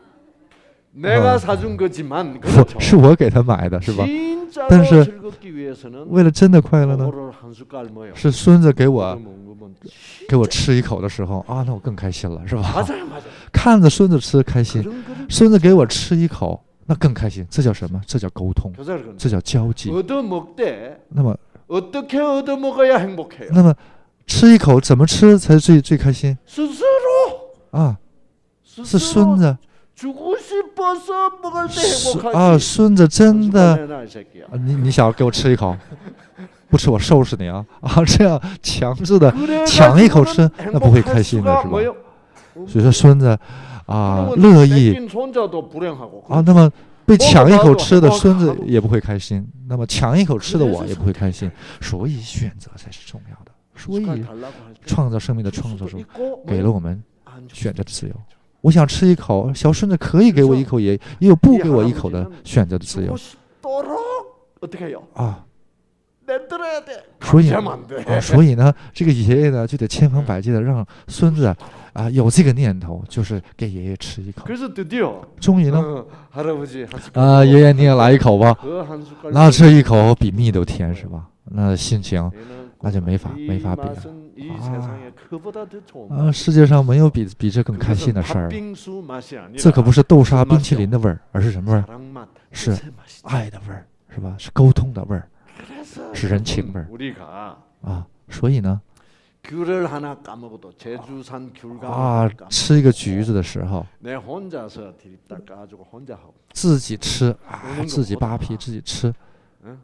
내가 사준 거지만 我 그렇죠. 是我给他买的，是吧？ 진짜로 但是 즐겁기 위해서는 为了真的快乐呢， 그거를 한 숟갈 뭐요? 是孙子给我 먹으면 给我吃一口的时候啊，那我更开心了，是吧？ 맞아요, 맞아요. 看着孙子吃开心， 그런 거를 孙子给我吃一口，那更开心。这叫什么？这叫沟通， 교사를 그런다. 这叫交际。 얻어 먹되 那么， 어떻게 얻어 먹어야 행복해요? 那么吃一口怎么吃才最最开心 스스로 啊？是 스스로 孙子 주고 싶어서 먹을 때 是 행복하지. 啊，孙子真的 한 숟갈 내놔, 이 새끼야. 啊，你你想给我吃一口，不吃我收拾你啊啊！这样强制的 抢一口吃，那不会开心的是吧？ 뭐요? 所以说孙子啊 그러면 乐意 뺏긴 손자도 불행하고. 啊，那么被抢一口吃的孙子也不会开心，那么抢一口吃的我也不会开心，所以选择才是重要的。所以 숟갈 달라고 할 때 创造生命的创造 줄 主 수도 있고 给 뭐요? 了我们 안 줄 选 수도 择的自由。我想吃一口，小孙子可以给我一口，也也有不给我一口的选择的自 주고 由 싶도록 어떻게 해요? 啊。 내들어야 돼. 所以 강제하면 안 돼. 啊，所以呢，这个爷爷呢就得千方百计的让孙子啊有这个念头，就是给爷爷吃一口。 그래서 드디어 终于呢， 어, 할아버지 한 숟갈 啊，爷爷你也来一口吧。 그 한 숟갈 那这一口比蜜都甜是吧？那心情 얘는 나 좀没法 이 没法比了。 맛은 이 아. 세상에 그보다 더 좋은 啊，世界上没有比比这更开 그것은 心的事儿了。 팥빙수 맛이 아니라 这可不是豆沙冰淇淋的味儿，而是什么味儿？ 사랑 맛, 是 뜻의 맛이죠. 爱的味儿，是吧？是沟通的味儿 그래서 是人情味儿 우리가 啊。所以呢， 귤을 하나 까먹어도 제주산 귤감을 啊， 까먹어도 吃一个橘子的时候， 내 혼자서 디립다 까가지고 혼자 하고 自己吃啊，自己扒皮，自己吃， 응?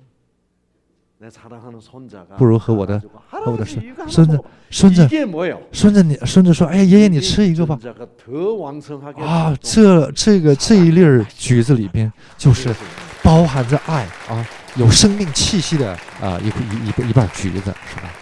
내 사랑하는 손자가 不如和我的 가가지고, 和我的 할아버지 孙 이거 하나 孙子 먹어. 孙子 이게 뭐예요? 孙子你孙子说，哎呀，爷爷你吃一个吧。 유전자가 더 왕성하게 啊， 작동. 这这个这一粒儿橘子里边就是包含着爱啊，有生命气息的啊一一一一半橘子，是吧？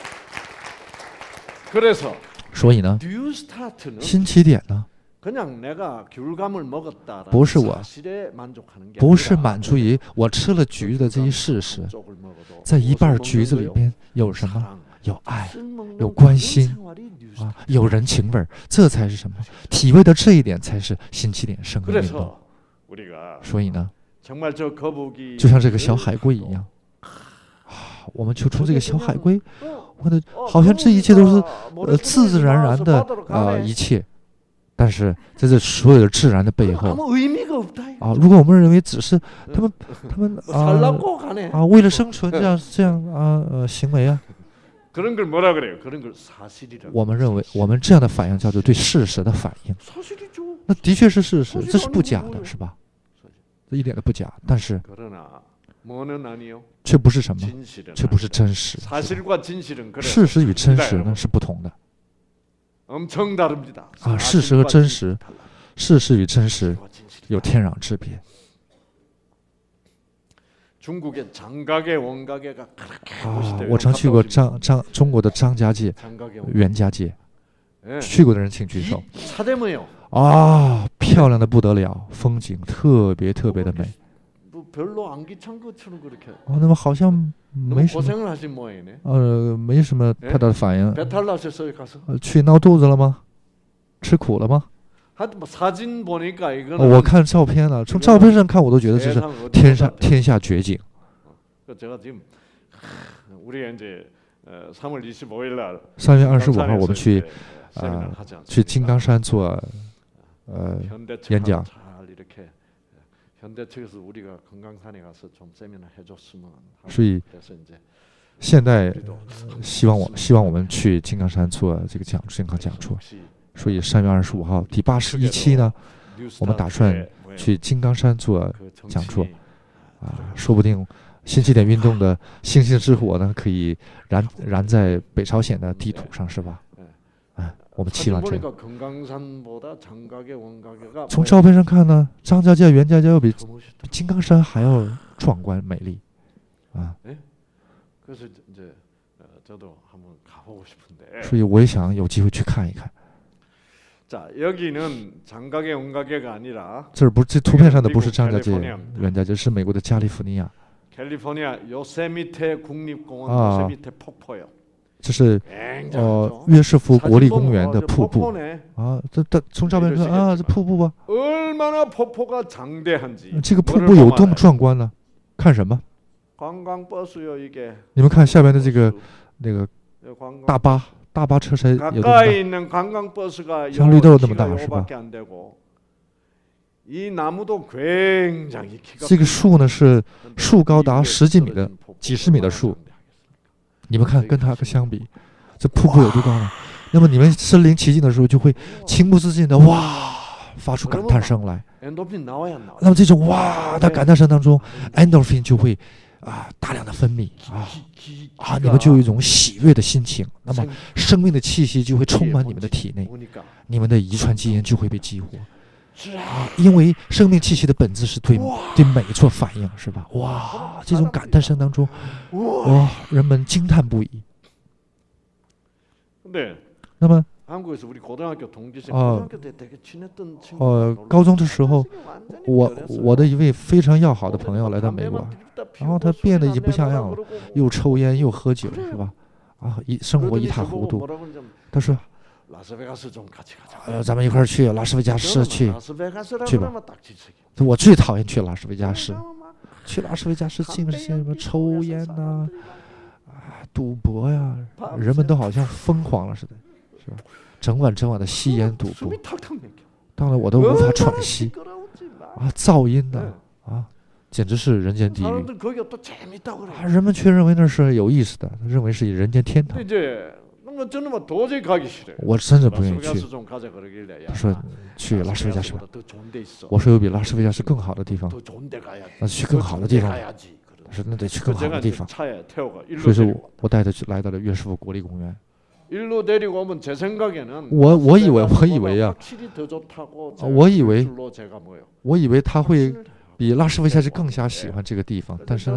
그래서 所以呢， 뉴 스타트는 新起点呢， 그냥 내가 귤감을 먹었다라는 不是我 사실에 만족하는 게 不是 아니라 满足于我吃了橘子的这一事实， 쪽을 먹어도 在一半 무엇을 橘子里 먹는 边有什么？ 사랑, 有爱 뜻을 먹는 有关 그런 心 생활이 뉴 啊 스타트. ， 有人情味儿，这才是什么？体味到这一点才是新起点生命运动。 그래서 우리가 所以呢， 정말 저 거북이 就像这个小海龟一样啊，我们就从这个小海龟，我的好像这一切都是呃自自然然的啊一切，但是在这所有的自然的背后 아무 의미가 없다. 啊，如果我们认为只是他们他们啊 살라고 가네. 啊为了生存这样这样啊呃行为啊， 그런 걸 뭐라 그래요? 그런 걸 사실이라고. 我们认为我们这样的反应叫做对事实的反应， 사실이죠. 那的确是事实，这是不假的，是吧？这一点都不假，但是 그러나 뭐는 아니요. 却不是什么， 진실은 却不是 아니다. 真实。 사실과 진실은 그래. 事实与真实呢是不同的 엄청 다릅니다. 啊，事实和真 사실과 实 진실은 ，달라. 事实与真实 사실과 진실이 有 달라. 天壤之别 중국의 장가계 원가계가 그렇게 啊 멋있대요. ！ 我曾去过 갔다 张张中国的张家界、 장가계 원가계. 袁家界， 예. 去过的人请举手 이 사대모요. 啊，漂亮的不得了，风景特别特别的美 뭐 별로 안 귀찮은 것처럼 그렇게 哦，那么好像 너무 没什么 고생을 하신 모양이네. 呃没什么太大的反应， 배탈 나셨어요 가서? 呃去闹肚子了吗？吃苦了吗？ 하여튼 뭐 사진 보니까 哦 이거는 我看照片了，从照片上看我都觉得这是 세상 어디보다 天上天下绝景。 그 제가 지금 우리가 이제 어, 삼월 이십오일 날 三月二十五号，我 강산에서 们去 이제 세미나를 하지 去 않습니까? 金刚山做呃 현대 연장. 잘 이렇게 현대 측에서 우리가 금강산에 가서 좀 세미나 해줬으면 하고 所以 그래서 이제 现在 우리도 希望我希望我们去金刚山做这个讲健康讲座， 혹시 所以三月二十五号第八十一期呢， 我们打算 뉴스타트의 去金刚山做 그 讲座 정신이 啊，说不定新起点运动的星星之火呢，可以燃燃在北朝鲜的地土上，是吧？啊，我们期 사진 望这样。 보니까 금강산보다 장가계 원가계가 从照片上看呢，张家界、袁家界要比 더 멋있다. 金刚山还要壮观美丽啊， 그래서 이제 어, 저도 한번 가보고 싶은데. 所以我也想有机会去看一看。 자 여기는 장가계 원가계가 아니라 这不这图片上的不是张家界、袁家界，是美国的加利福尼亚。 캘리포니아 요세미테 국립공원 아. 요세미테 폭포요. 这是呃约什夫国立公园的瀑布啊，这这从照片看啊，这瀑布吧，这个瀑布有多么壮观呢？看什么？你们看下边的这个那个大巴，大巴车身有多么大？像绿豆那么大是吧？这个树呢是树高达十几米的、几十米的树。你们看，跟它相比，这瀑布有多高呢？那么你们身临其境的时候，就会情不自禁的哇发出感叹声来。那么这种哇的感叹声当中 ，endorphin 就会啊大量的分泌啊啊，你们就有一种喜悦的心情。那么生命的气息就会充满你们的体内，你们的遗传基因就会被激活。啊，因为生命气息的本质是对对美做反应，是吧？哇，这种感叹声当中，哇，人们惊叹不已。那么，呃，呃，高中的时候，我我的一位非常要好的朋友来到美国，然后他变得已经不像样了，又抽烟又喝酒，是吧？啊，一生活一塌糊涂。他说。呃，咱们一块儿去拉斯维加斯去去吧。我最讨厌去拉斯维加斯，去拉斯维加斯尽是些什么抽烟呐、啊、啊赌博呀，人们都好像疯狂了似的，是吧？整晚整晚的吸烟赌博，当然我都无法喘息啊，噪音呢啊，简直是人间地狱啊！人们却认为那是有意思的，认为是人间天堂。我真的不愿意去。他说去拉斯维加斯吧。我说有比拉斯维加斯更好的地方，那去更好的地方。他说那得去更好的地方。所以说我我带他去来到了约什夫国立公园。我我以为我以为呀、啊，我以为我以为他会比拉斯维加斯更加喜欢这个地方，但是呢。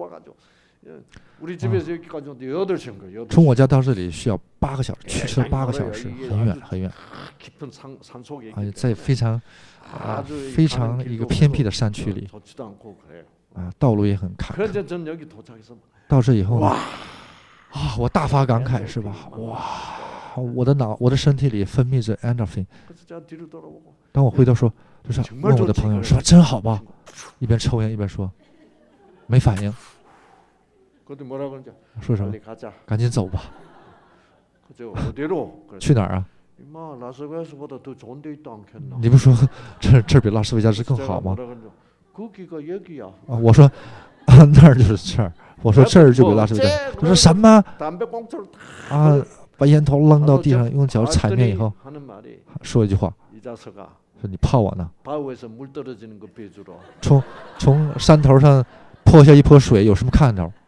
啊、从我家到这里需要八个小时，驱车八个小时，很远很远。啊，在非常啊非常一个偏僻的山区里，啊，道路也很坎坷。到这以后呢，啊，我大发感慨，是吧？哇，我的脑，我的身体里分泌着 endorphin。当我回头说，就是问我的朋友说真好吧，一边抽烟一边说，没反应。说什么？赶紧走吧。去哪儿啊？你不说这这比拉斯维加斯更好吗？啊，我说啊那儿就是这儿。我说这儿就比拉斯维加斯。他说什么？啊，把烟头扔到地上，用脚踩面以后，说一句话，说你泡我呢。从从山头上泼下一泼水，有什么看头？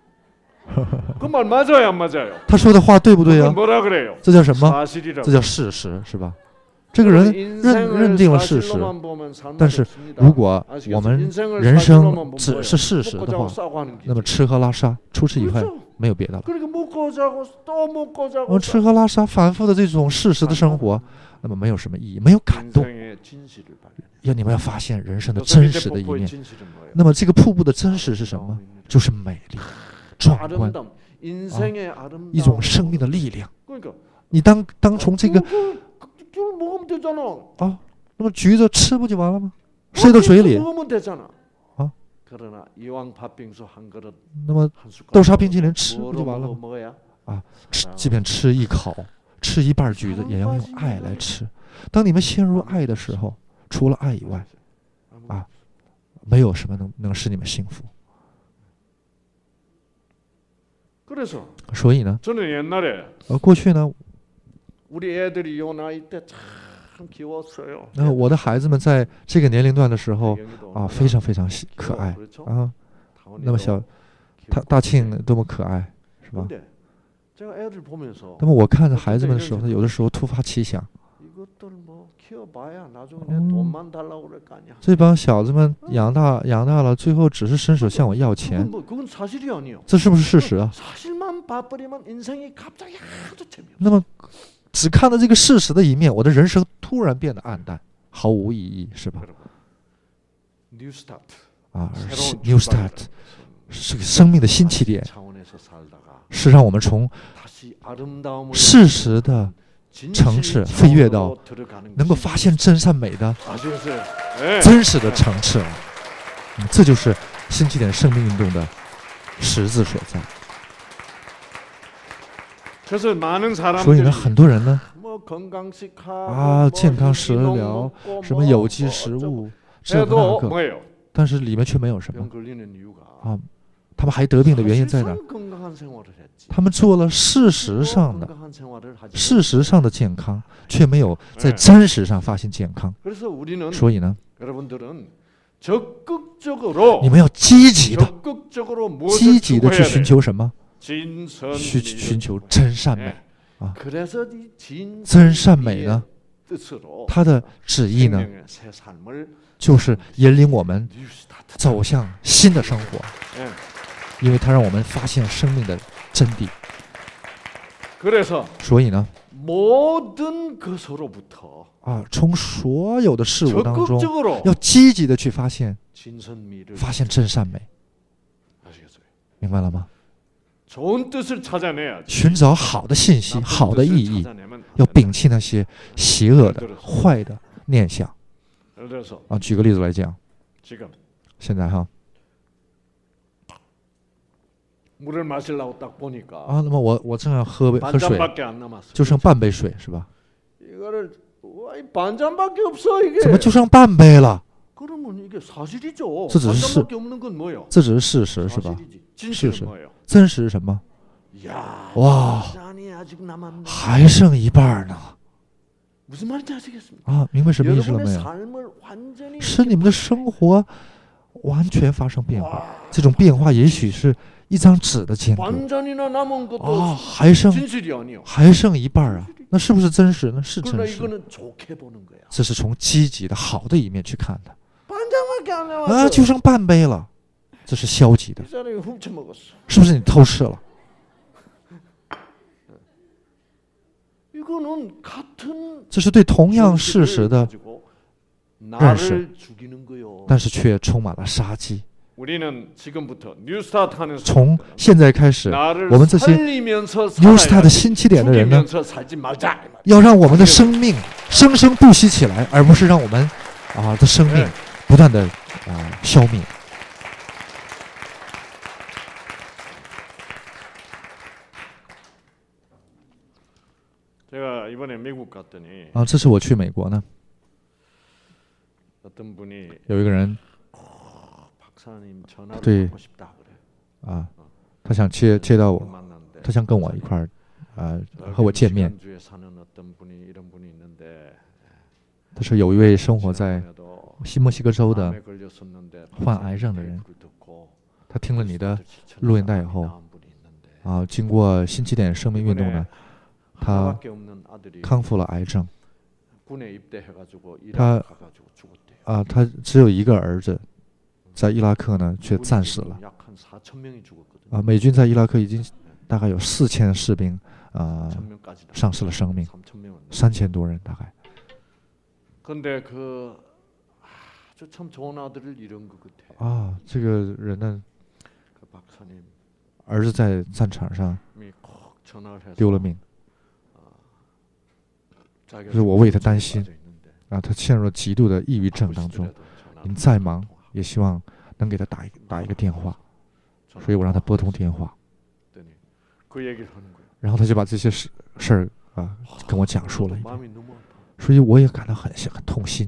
他说的话对不对呀、啊？这叫什么？这叫事实，是吧？这个人认认定了事实，但是如果我们人生只是事实的话，那么吃喝拉撒除此以外没有别的了。我们吃喝拉撒反复的这种事实的生活，那么没有什么意义，没有感动。要你们要发现人生的真实的一面。那么这个瀑布的真实是什么？就是美丽。壮观、啊，一种生命的力量。你当当从这个啊，那么橘子吃不就完了吗？塞到嘴里啊。那么豆沙冰淇淋吃不就完了吗？啊，吃即便吃一口，吃一半橘子，也要用爱来吃。当你们陷入爱的时候，除了爱以外，啊，没有什么能能使你们幸福。所以呢，呃，过去呢，那我的孩子们在这个年龄段的时候啊，非常非常可爱啊。那么小，他大庆多么可爱，是吧？那么我看着孩子们的时候，他有的时候突发奇想。嗯，这帮小子们养大养大了，最后只是伸手向我要钱，这是不是事实啊？那么只看到这个事实的一面，我的人生突然变得暗淡，毫无意义，是吧？啊 ，New Start 是个生命的新起点是让我们从事实的层次飞跃到能够发现真善美的真实的层次了。嗯，这就是新起点生命运动的实质所在。所以呢，很多人呢，啊，健康食疗，什么有机食物，这个那个，但是里面却没有什么啊。他们还得病的原因在哪？他们做了事实上的、事实上的健康，却没有在真实上发现健康。所以呢，你们要积极的、积极的去寻求什么？去寻求真善美啊！真善美呢，它的旨意呢，就是引领我们走向新的生活，因为它让我们发现生命的真谛。所以呢，啊，从所有的事物当中，要积极的去发现，发现真善美，明白了吗？寻找好的信息、好的意义，要摒弃那些邪恶的、坏的念想。啊，举个例子来讲，现在哈，啊，那么我我正要喝喝水，就剩半杯水是吧？怎么就剩半杯了？这只是事，这只是事实是吧？事实，真实是什么？哇，还剩一半呢！啊，明白什么意思了没有？使你们的生活完全发生变化。这种变化也许是一张纸的坚固啊，还剩还剩一半啊，那是不是真实呢？是真实。这是从积极的好的一面去看的。啊，就剩半杯了，这是消极的，是不是你偷吃了？这是对同样事实的认识，但是却充满了杀机。从现在开始，我们这些 New Start 新起点的人呢，要让我们的生命生生不息起来，而不是让我们啊的生命不断的啊消灭。啊，这次我去美国呢，有一个人对啊，他想接接到我，他想跟我一块儿啊和我见面。他说有一位生活在新墨西哥州的患癌症的人，他听了你的录音带以后，啊，经过新起点生命运动呢，他康复了癌症。他啊，他只有一个儿子，在伊拉克呢却战死了。啊，美军在伊拉克已经大概有四千士兵啊丧失了生命，三千多人大概。啊，这个人呢，儿子在战场上丢了命，就是我为他担心啊，他陷入了极度的抑郁症当中。您再忙也希望能给他打一打一个电话，所以我让他拨通电话，然后他就把这些事事儿啊跟我讲述了一遍，所以我也感到很很痛心。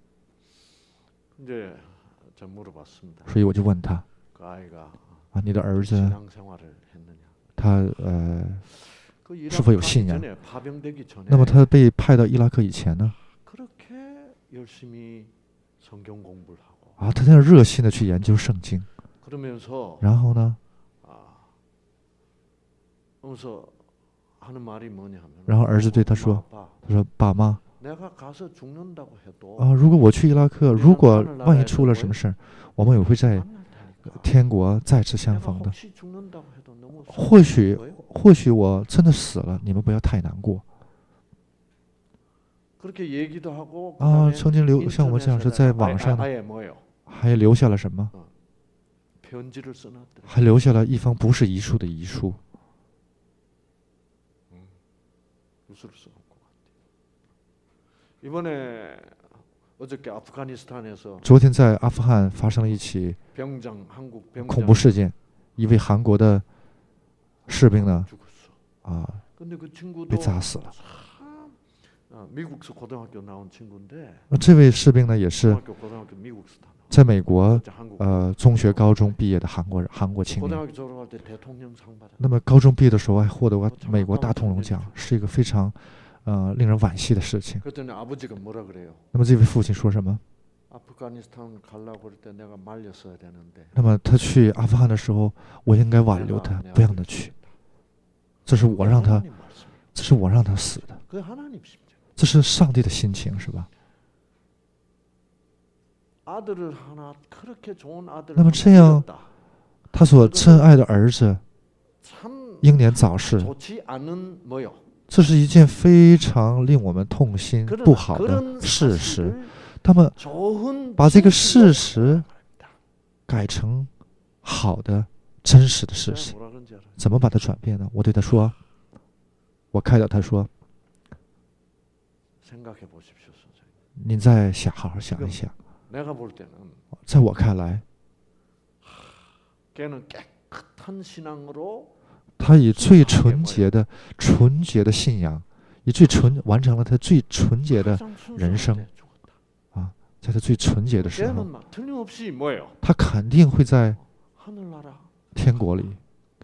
所以我就问他啊，你的儿子他呃是否有信仰？那么他被派到伊拉克以前呢？啊，他那样热心的去研究圣经，然后呢？然后儿子对他说：“他说爸妈，啊，如果我去伊拉克，如果万一出了什么事儿，我们也会在天国再次相逢的。或许，或许我真的死了，你们不要太难过。”啊，曾经留像我这样是在网上还留下了什么？还留下了一封不是遗书的遗书。 웃을 수 없고 이번에 어저께 아프가니스탄에서 昨天在阿富汗发生了一起 병장 한국 恐 병장 怖事件，一位韩国的士兵呢 죽었어. 啊 근데 그 친구도 被炸死了。 아, 미국서 고등학교 나온 친구인데 那这位士兵呢也是 중학교 고등학교 미국서 다 나왔어. 在美国 진짜 한국 呃中学、高中毕业的韩国人韩国青年。 고등학교 졸업할 때 대통령상 받았어. 那么高中毕业的时候还获得过美国大统领奖，是一个非常呃令人惋惜的事情。 그랬더니 아버지가 뭐라 그래요? 那么这位父亲说什么？ 아프가니스탄 가려고 그럴 때 내가 말렸어야 되는데. 那么他去阿富汗的时候，我应该挽留他，不让他去。这是我让他， 하나님 말씀. 这是我让他死的， 그 하나님 심정. 这是上帝的心情，是吧？ 아들을 하나 그렇게 좋은 아들을 那么 하나 这样 잃었다. 他所珍爱的儿子 참 英年早逝， 좋지 않은 뭐요? 这是一件非常令我们痛心、 그러나 不好的 그런 事实。 사실을 他们 좋은 把这个事 진실로 实改成好的、真实的事 제가 情， 뭐라 그런지 알아요? 怎么把它转变呢？我对他说，我开导他说 생각해 보십시오, 선생님. 您再想，好好想一想。 내가 볼 때는 在我看来， 걔는 깨끗한 신앙으로 他以最纯洁的、纯洁的信仰，以最纯完成了他最纯洁的， 가장 순수할 nhân生. 때 죽었다. 在他最纯洁的时候 걔는 ， 막 틀림없이 뭐예요? 他肯定会在 하늘나라. 天国里。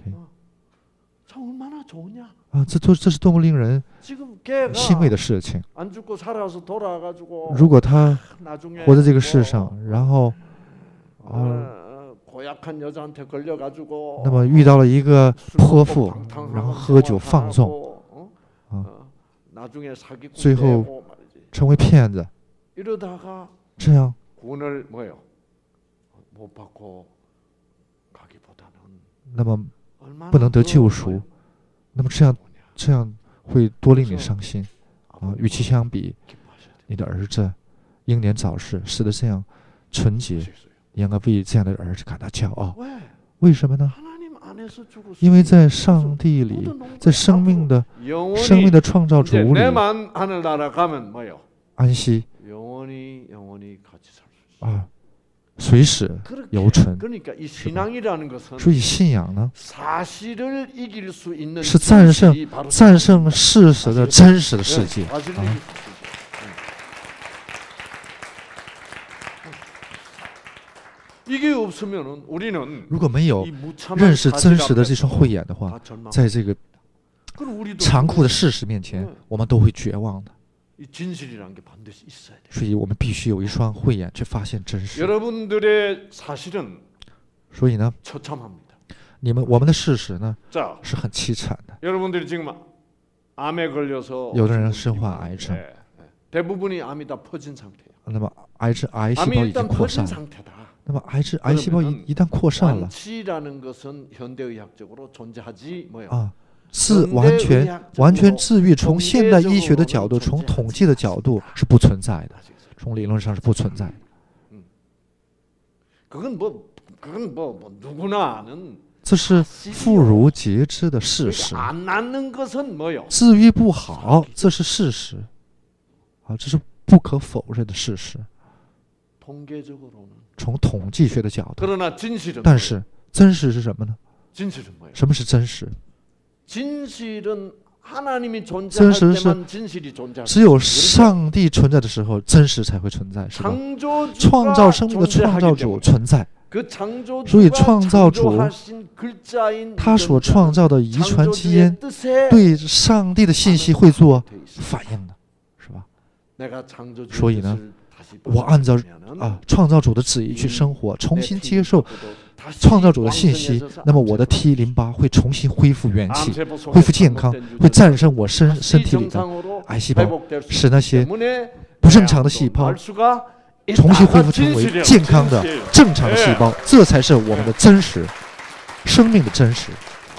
참 얼마나 좋으냐? 啊，这都这是多么令人 지금 걔가 欣慰的事情。 안 죽고 살아서 돌아가지고 如果他 나중에 活在这个世 뭐 上，然后 어, 啊， 고약한 여자한테 걸려가지고 那么遇到了一个 술 먹고 泼妇， 방탕하고 然后喝酒放纵， 어? 어. 어, 나중에 사기꾼 最后 되고 말이지. 成为骗子， 이러다가 这样 구원을 뭐예요? 못 받고 가기보다는 那么 얼마나 不能得 더 救 뭐예요? 赎，那么这样 좋으냐. 这样会多令你伤心啊！ 아버님 与其相比， 기뻐하셔야 돼요. 你的儿子英年早逝，使得这样纯洁， 아시겠어요? 应该为这样的儿子感到骄傲。 왜? 为什么呢？ 하나님 안에서 죽었으니 因为在上帝里， 모든 농부의 在生命的 영원히 生命的创造主 이제 里 내만 하늘나라 가면 뭐요? 安息 영원히 영원히 같이 살 수 있어. 啊，随时 그렇게 犹存。 그러니까 이 신앙이라는 것은 所以信仰呢， 사실을 이길 수 있는 是战胜 진실이 바로 战胜事实的真实的世 네, 界 사실을 啊 이길 수 있죠. 네. 이게 없으면은 우리는 如果没有 이 무참한 认识真实的 사실 这双慧眼的话， 앞에서 다 절망. 在这个 그럼 우리도 残酷的事实面前嗯， 我们都会绝望的。 이 진실이라는 게 반드시 있어야 돼. 所以我们必须有一双慧眼去发现真实。 여러분들의 사실은 所以呢， 처참합니다. 你们我们的事实呢 자, 是很凄惨的。 여러분들이 지금 암에 걸려서 有的人 오신 분들이 生患 많아요. 癌症， 네, 네. 대부분이 암이 다 퍼진 상태예요. 那么癌症癌细 암이 胞已经 일단 扩 퍼진 散了， 상태다. 那么癌症癌细胞一一旦扩散了 완치라는 것은 현대의학적으로 존재하지 뭐요? 啊，治完全完全治愈，从现代医学的角度，从统计的角度是不存在的， 아시겠어요? 从理论上是不存在的。 그건 뭐 그건 뭐, 뭐 누구나 아는 这是妇孺皆知的事实。 안 낫는 것은 뭐요? 治愈不好，这是事实，啊，这是不可否认的事实。 통계적으로는 从统计学的角度， 그러나 진실은 但是真实是什么呢？ 진실은 뭐예요? 什么是真实？ 진실은 하나님이 존재할 真实是 때만 진실이 존재할 只有上帝存在的时候，真实才会存在，是吧？ 창조주가 创造生命的创造 존재하기 主 때문에 存在， 그 창조주가 所以创造主 창조하신 글자인 他所创造的遗传基因 창조주의 뜻에 对上帝的信息会做 돼 있습니다. 反应的，是吧？ 내가 창조주의 所以呢， 뜻을 다시 我按照 받아들이면은 啊创造主的旨意去生活，重 내 新 피 接受 다시 创造主的信息， 왕성해져서 那么我的 암세포로 T 淋巴会重新恢复元气， 암세포 속에 恢复健康， 잘못된 会 유전자 战胜我身身 다시 体里的 정상으로 癌细胞， 회복될 수 使那些 때문에 不正常的细胞 알 수가 重新恢复 있다가 成为 진실이에요. 健康的 진실이에요. 正常的细胞，这才是我们的真实，生命的真实。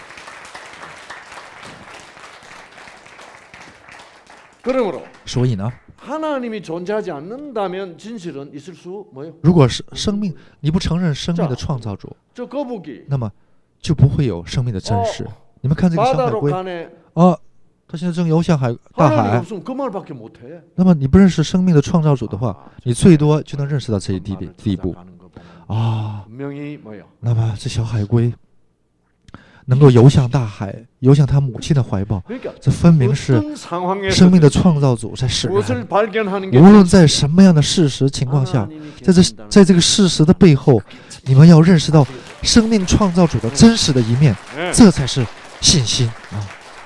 그러므로 所以呢， 하나님이 존재하지 않는다면 진실은 있을 수 뭐요? 如果是生命你不承认生命的创造主， 저 거북이 那么就不会有生命的真实。 어 你们看这个小海 바다로 龟 가네 啊， 他现在正游向海大 하나님 海。 없으면 그 말밖에 못해. 那么你不认识生命的创造主的话，你最多就能认识到这一地 말을 地步 찾아가는 거 보면 啊。 분명히 뭐요? 那么这小海龟能够游向大海，游向他母亲的怀抱， 그러니까 这分明是 어떤 상황에서 生命的创造主在使然。 무엇을 발견하는 게 无论在什么样的事实情况下， 하나님이 在这 계신다는 在这个事实的背后，你们要认识到生命创造主的真实的一面， 네. 这才是信心啊。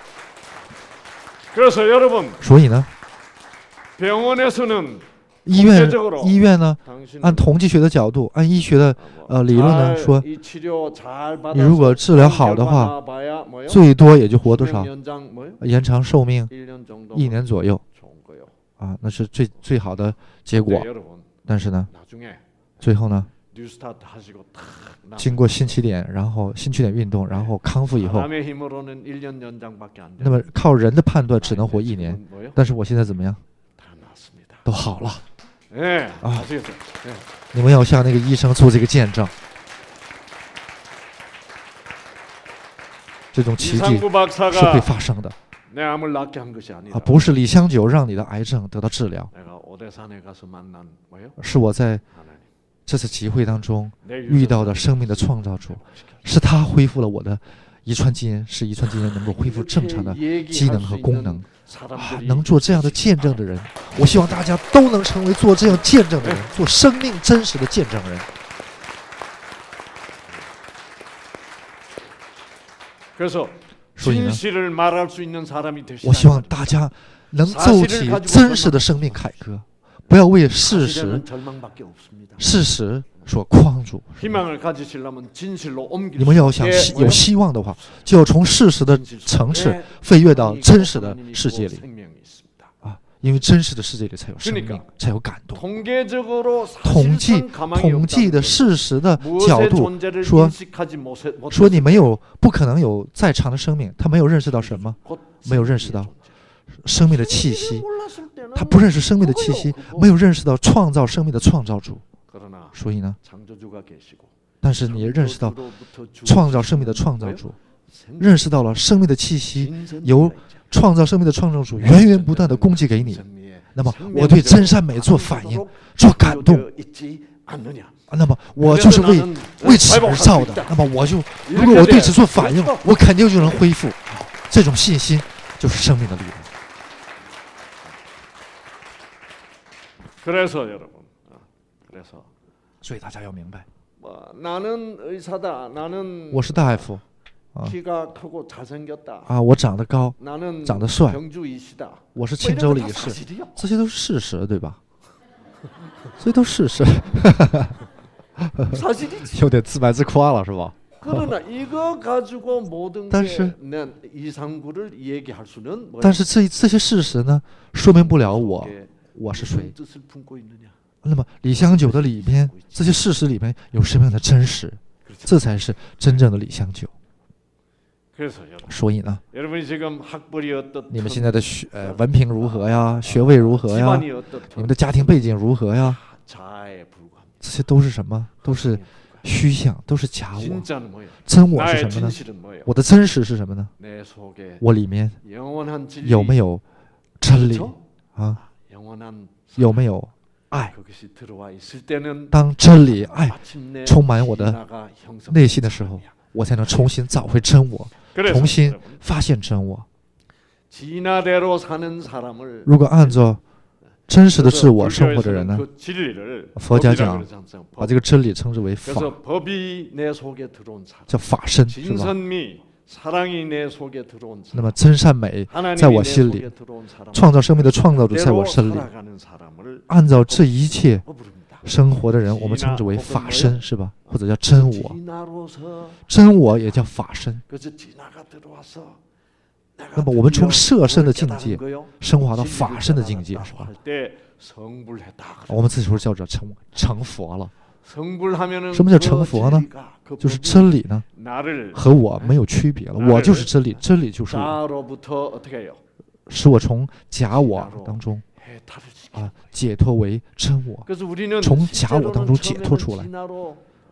그래서 여러분 所以呢， 병원에서는 医院 통계적으로 医院呢， 당신은 按统计学的角度，按医学的 뭐 呃理论呢 잘 说， 이 치료 잘 你如果 받아서 治疗好的 결과 话， 나와봐야 뭐요? 最多也就活多 수명 少？ 연장 뭐요? 延长寿命 일 년 정도 一年左右 좋은 거요. 啊，那是最最好的结果 근데 。 여러분 但是呢， 나중에 最后呢， 뉴스타트 하시고 탁 经过新起点，然后新起点运动，然后康复以后， 사람의 힘으로는 일 년 연장밖에 안 那么 돼요. 靠人的判断只能活一年。 뭐요? 但是我现在怎么样？ 다 나았습니다. 都好了。 네, 아. 아시겠죠? 네. 你们要向那个医生做这个见证，这种奇迹 이상구 是会 박사가 发生的 내 암을 낫게 한 것이 啊！ 아니라 不是李香九让你的癌症得到治疗， 내가 오대산에 가서 만난 뭐요? 是我在 하나님. 这次集会当中 내 遇到的 유전자를 生命的创造主，是他恢复了我的遗传基因，使遗传基因能够恢复正常的 이렇게 机能 얘기할 和 수 功 있는 能啊！ 사람들이 能做这样的见证的人，我希望大家都能成为做这样见证的人，做生命真实的见证人。 그래서 所以呢， 진실을 말할 수 있는 사람이 我希望 되시라는 大家能奏起真实的生命凯歌，不要为事实 사실에는 절망밖에 없습니다. 事实所框住。 희망을 가지시려면 진실로 你 옮길 们 수 要想 있게 希 뭐요? 有希望的话，就要从事实的 진실 层次 속에 飞跃到 하나님이 真实的 하나님이 世界 있고 里 생명이 있습니다. 啊！因为真实的世界里才有生 그러니까 命，才有感动。 통계적으로 统计 사실상 가망이 统计 없다는 的 거예요. 事实的角 무엇의 度 존재를 说 인식하지 못해 说你没有不可能有在场的生命，他没有认识到什么？ 곧 没有认识到 生命的气息， 몰랐을 때는 他不认识生命的气息， 그거요, 그거. 没有认识到创造生命的创造主。 그러나 所以呢， 창조주가 계시고 但是你也认识到 창조주로부터 주어진 创造生命的创造主， 생명, 认识到了生命的气息 진선미가 由 있죠. 创造生命的创造主源源不断的供给给你。 진선미에 那么我对真善美做反应， 做感动。 창조되어 있지 않느냐. 那么我就是为为此而造的。那么我就如果我对此做反应，我肯定就能恢复。这种信心就是生命的力量。 그래서 여러분, 어, 그래서 所以大家要明白， 뭐, 나는 의사다. 나는 我是大夫 키가 크고 잘생겼다. 啊，我长得高， 나는 长得帅， 경주이시다. 我是 뭐 庆 이런 州 거 理 다 事， 사실이요. 这些都是事实，对吧？这都事实， 사실이지. 有点自卖自夸了，是吧？ 그러나 이거 가지고 모든 但是 게 내 이상구를 얘기할 수는 뭐야? 但是这这些事实呢，说明不了我 속에 我是谁 무슨 。 뜻을 품고 있느냐? 那么李香九的里面，这些事实里面有什么样的真实？ 这才是真正的李香九。 그래서 여러분, 所以呢， 여러분이 지금 학벌이 어떻든 你们现在的学呃文凭如何呀？学位如何呀？ 집안이 你 어떻든 们的家庭背景如何呀？ 자아에 불과합니다. 这些都是什么？都是虚像，都是假我。 진짜는 뭐예요? 真我是 나의 什么呢？ 진실은 뭐예요? 我的真实是什么呢？ 내 속에 我里面 영원한 진리 有没有真理 그렇죠? 啊？ 영원한 有没有爱？ 그것이 들어와 있을 때는 当真理、爱 마침내 充满我的 진화가 형성 内心的时候，我才能重新找回真我， 그래서 重新 여러분, 发现真我。 진화대로 사는 사람을 如果按照真实的自 그래서 我生活的人 불교에서는 呢， 그 진리를 佛家 법이라고 讲 그러지 않습니까? 把这个真理称之为法， 그래서 법이 내 속에 들어온 사람, 叫法身，是吧？ 진선미, 사랑이 내 속에 들어온 那 사람, 么真善美 하나님이 在我 내 心里 속에 ， 들어온 사람, 创造生命的创造主在我 대로 身里， 살아가는 사람을 按照这一切 부릅니다. 生活的人，我们称之为法身，是吧？或者叫真我， 진화로서 真我也叫法身。 그래서 진화가 들어와서 那么我们从色身的境界 거요? 升华到法身的境界，是吧？ 할때 성불했다. 我们这时候叫做成成佛了。 성불하면은 什么叫成佛呢？ 그 就是真理呢 나를 和我没有区别了，我就是真理，真理就是我， 자로부터 어떻게 해요? 使我从假我当中 해탈을 시켜. 啊解脱为真我。 그래서 우리는 종假我 실제로는 当中解脱出来。 처음에는 진화로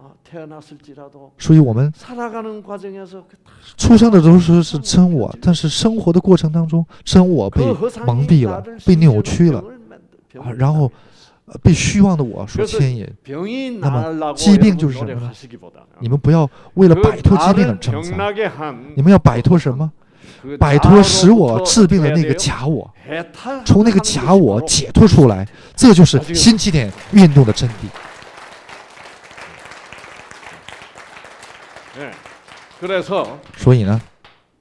所以我们出生的时候是真我，但是生活的过程当中，真我被蒙蔽了，被扭曲了，啊，然后被虚妄的我所牵引。那么疾病就是什么呢？你们不要为了摆脱疾病而挣扎，你们要摆脱什么？摆脱使我治病的那个假我，从那个假我解脱出来，这就是新起点运动的真谛。 所以呢，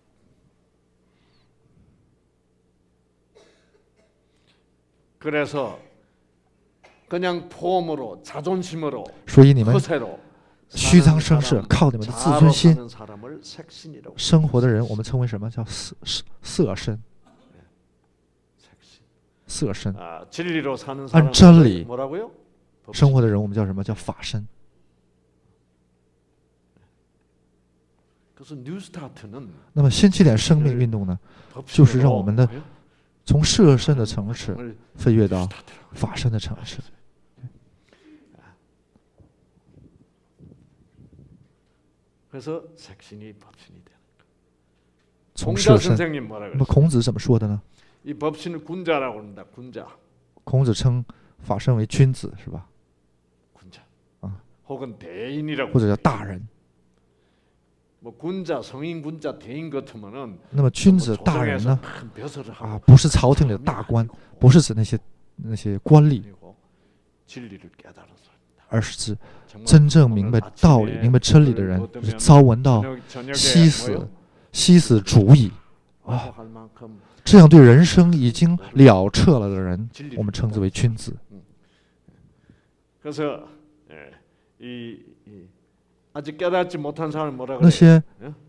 所以你们虚张声势，靠你们的自尊心生活的人，我们称为什么？叫色色身。色身。按真理生活的人，我们叫什么？叫法身。 那么新起点生命运动呢，就是让我们的从色身的层次飞跃到法身的层次。从色身，那么孔子怎么说的呢？孔子称法身为君子，是吧？啊，或者叫大人。 那么君子大人呢？啊，不是朝廷里的大官，不是指那些那些官吏，而是指真正明白道理、明白真理的人，就是朝闻道，夕死夕死主矣啊！这样对人生已经了彻了的人，我们称之为君子。 那些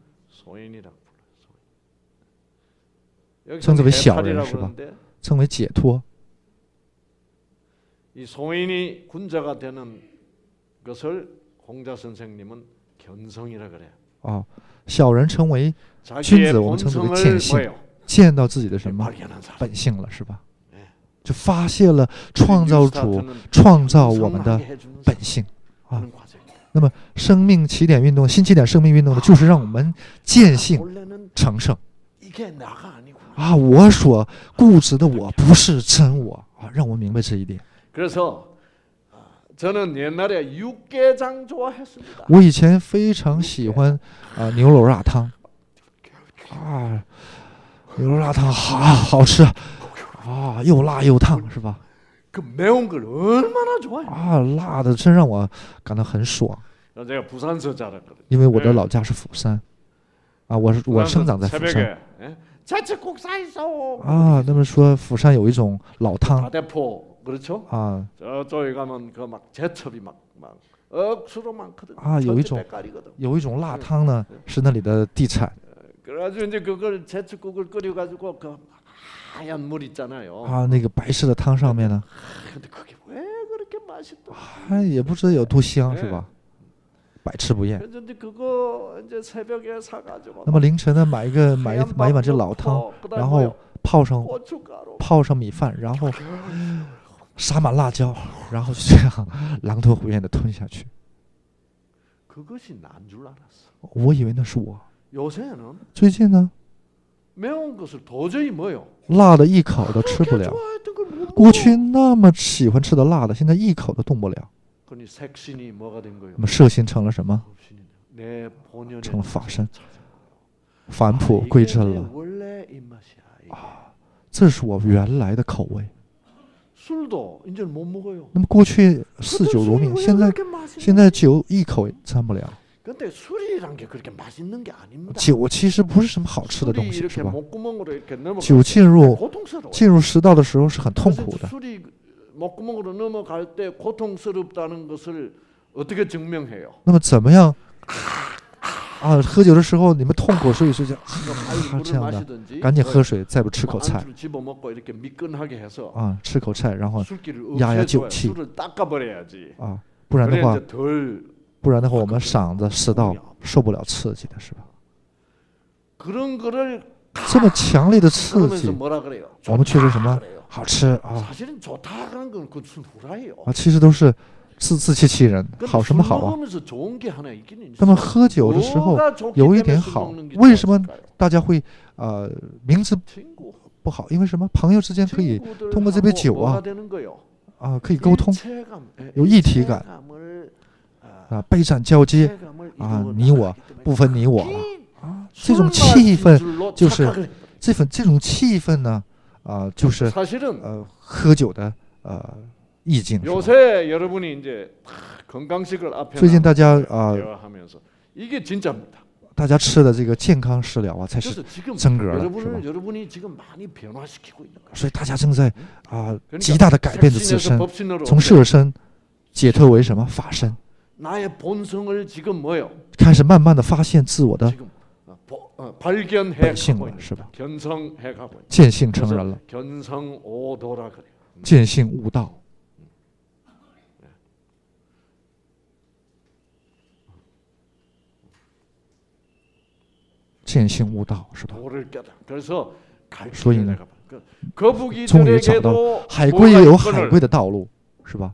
称之为小人是吧？称为解脱。啊，小人称为君子，我们称之为见性，见到自己的什么本性了，是吧？就发现了创造主创造我们的本性啊。 那么，生命起点运动、新起点生命运动呢，就是让我们见性成圣。啊，我所固执的我不是真我啊，让我明白这一点。我以前非常喜欢啊牛肉辣汤，啊，牛肉辣汤好好吃，啊，又辣又烫，是吧？ 啊，辣的真让我感到很爽。因为我的老家是釜山，啊，我是我生长在釜山。啊，那么说釜山有一种老汤，啊，啊，有一种有一种辣汤呢，是那里的地产。 啊，那个白色的汤上面呢，啊，也不知道有多香，是吧？百吃不厌。那么凌晨呢，买一个买一买一碗这老汤，然后泡上泡上米饭，然后撒满辣椒，然后就这样狼吞虎咽的吞下去。我以为那是我。最近呢？ 辣的一口都吃不了，过去那么喜欢吃的辣的，现在一口都动不了。那么色心成了什么？成了法身，返璞归真了。啊，这是我原来的口味。那么过去嗜酒如命，现在现在酒一口也沾不了。 酒其实不是什么好吃的东西，是吧？酒进入进入食道的时候是很痛苦的。那么怎么样啊？喝酒的时候你们痛苦，所以说就啊这样的，赶紧喝水，再不吃口菜啊，吃口菜，然后压压酒气啊，不然的话。 不然的话，我们嗓子、食道受不了刺激的，是吧？这么强烈的刺激，我们却说什么好吃啊？啊，其实都是自自欺欺人，好什么好啊？那么喝酒的时候有一点好，为什么大家会呃名字不好？因为什么？朋友之间可以通过这杯酒啊啊可以沟通，有一体感啊，杯盏交接啊，你我不分你我了啊，这种气氛就是这份这种气氛呢啊，就是呃喝酒的呃。意境。最近大家啊，大家吃的这个健康食疗啊，才是真格的，是吧？所以大家正在啊极大的改变着自身，从色身解脱为什么法身，开始慢慢的发现自我的本性了，是吧？见性成人了，见性悟道。见性悟道，是吧？所以呢，终于找到海龟也有海龟的道路，是吧？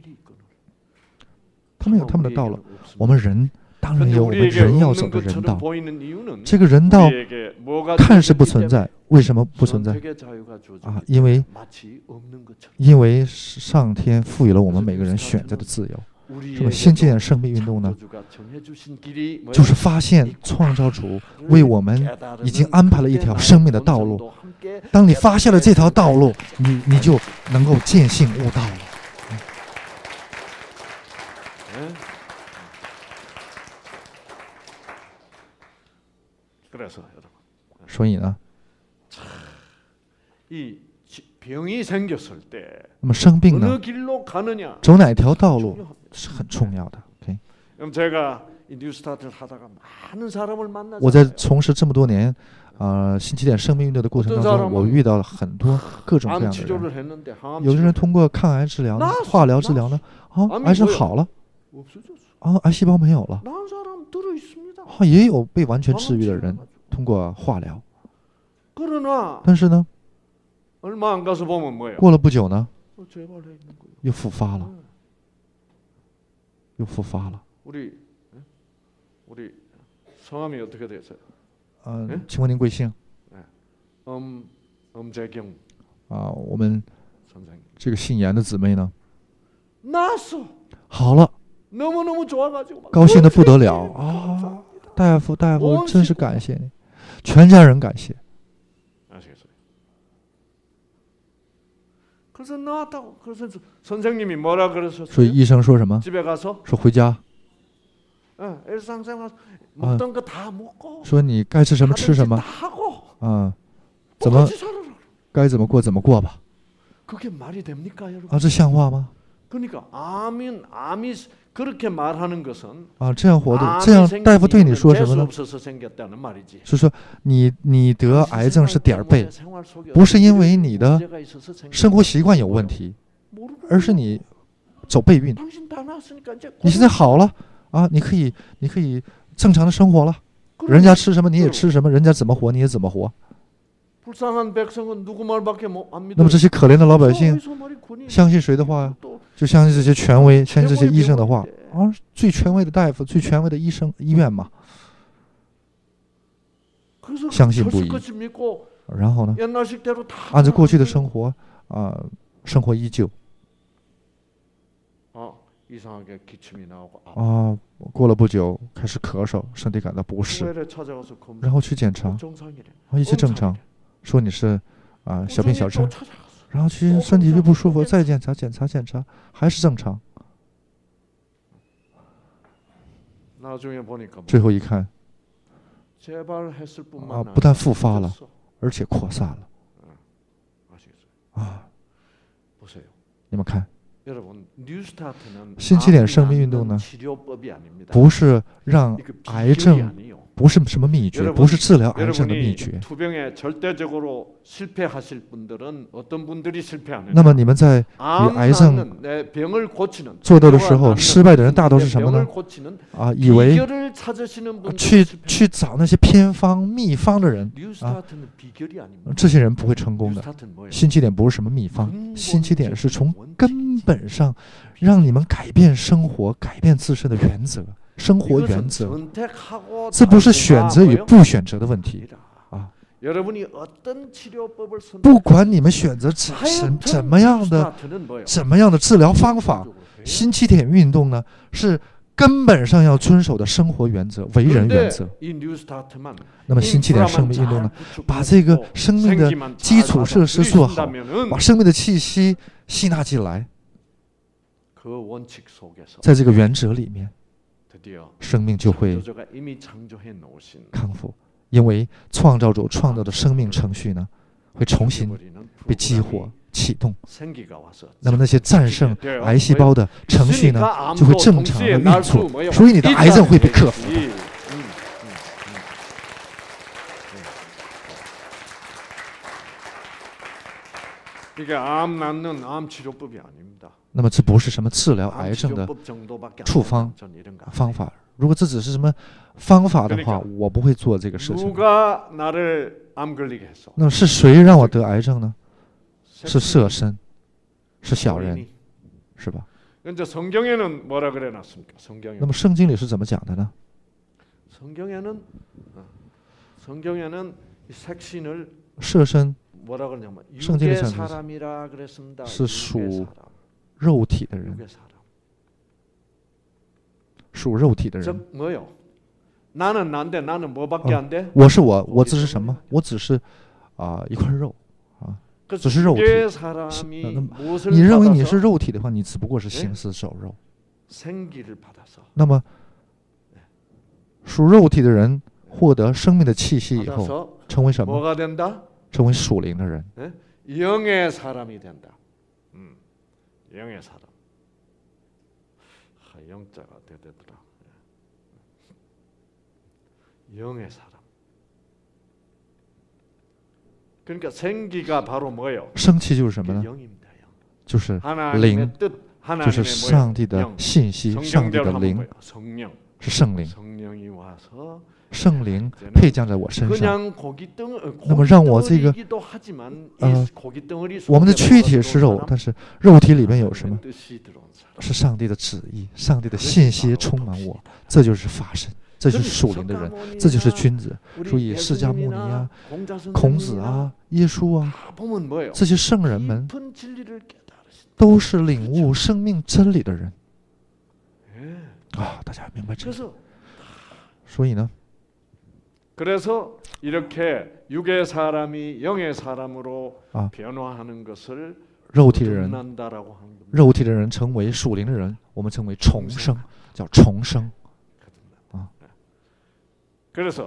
他们有他们的道路，我们人当然有我们人要走的人道。这个人道看似不存在，为什么不存在？啊，因为因为上天赋予了我们每个人选择的自由。这么新纪元生命运动呢，就是发现创造主为我们已经安排了一条生命的道路。当你发现了这条道路，你你就能够见性悟道了。所以呢，那么生病呢，走哪条道路是很重要的。OK， 我在从事这么多年，呃，新起点生命运动的过程当中，我遇到了很多各种各样的人。有的人通过抗癌治疗呢，化疗治疗呢，啊，癌症好了，啊，癌细胞没有了，啊，也有被完全治愈的人通过化疗。但是呢，过了不久呢，又复发了，又复发了。嗯，请问您贵姓？啊，我们这个姓严的姊妹呢？好了，高兴的不得了啊！大夫，大夫，真是感谢你，全家人感谢。所以医生说什么？说回家。啊，说你该吃什么吃什么。啊，怎么该怎么过怎么过吧。啊，这像话吗？啊，这样活的，这样大夫对你说什么呢？是说你你得癌症是点儿背，不是因为你的生活习惯有问题，而是你走背运。你现在好了啊，你可以你可以正常的生活了，人家吃什么你也吃什么，人家怎么活你也怎么活。那么这些可怜的老百姓相信谁的话呀？就相信这些权威，相信这些医生的话啊，最权威的大夫，最权威的医生医院嘛，相信不疑。然后呢，按照过去的生活啊、呃，生活依旧。啊，过了不久开始咳嗽，身体感到不适，然后去检查，啊，一切正常，说你是啊、呃、小病小症。然后去身体就不舒服，再检查检查检查，还是正常。最后一看，啊，不但复发了，而且扩散了。啊，你们看，新起点生命运动呢，不是让癌症。不是什么秘诀，不是治疗癌症的秘诀。那么你们在与癌症做斗的时候，失败的人大多是什么呢？啊，以为去去找那些偏方秘方的人啊，这些人不会成功的。新起点不是什么秘方，新起点是从根本上让你们改变生活，改变自身的原则，生活原则。这不是选择与不选择的问题啊！不管你们选择怎怎么样的怎么样的治疗方法，新起点运动呢是根本上要遵守的生活原则、为人原则。那么新起点生命运动呢，把这个生命的基础设施做好，把生命的气息吸纳进来，在这个原则里面，生命就会康复。因为创造主创造的生命程序呢，会重新被激活启动。那么那些战胜癌细胞的程序呢，就会正常的运作，所以你的癌症会被克服的。那么这不是什么治疗癌症的处方方法。如果这只是什么方法的话，我不会做这个事情。那么是谁让我得癌症呢？是色身，是小人，是吧？那么圣经里是怎么讲的呢？色身，圣经里讲的是属肉体的人，属肉体的人。哦、我是我，我只是什么？我只是啊、呃、一块肉啊，只是肉体。那么你认为你是肉体的话，你只不过是行尸走肉。那么属肉体的人获得生命的气息以后，成为什么？成为属灵的人。영의 사람이 된다. 음, 영의 사람. 하, 영자가 되더라. 영의 사람. 그러니까 생기가 바로 뭐예요? 生气就是什么呢？就是灵，就是上帝的信息，上帝的灵，是圣灵。圣灵配降在我身上，那么让我这个呃，我们的躯体是肉，但是肉体里面有什么？是上帝的旨意，上帝的信息充满我，这就是法身，这就是属灵的人，这就是君子。所以释迦牟尼啊、孔子啊、耶稣啊，这些圣人们都是领悟生命真理的人啊！大家明白这个？所以呢？ 그래서 이렇게 육의 사람이 영의 사람으로 아, 변화하는 것을 肉体的人，肉体的人成为属灵的人，我们称为重生，叫重生。啊， 그래서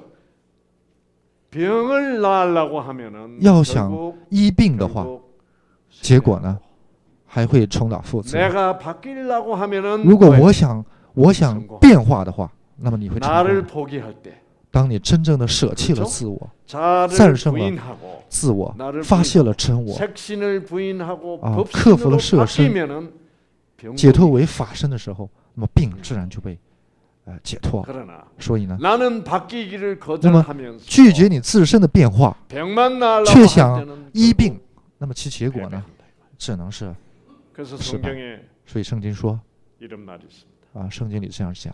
병을 나으려고 하면은 要想医病的话，结果呢，还会重蹈覆辙。 내가 바뀌려고 하면은 如果我想我想变化的话，那么你会成功。 나를 포기할 때 当你真正的舍弃了自我，战胜了自我，发现了真我，啊，克服了色身，解脱为法身的时候，那么病自然就被呃解脱。所以呢，那么拒绝你自身的变化，却想医病，那么其结果呢，只能是失败。所以圣经说。 啊，圣经里这样讲：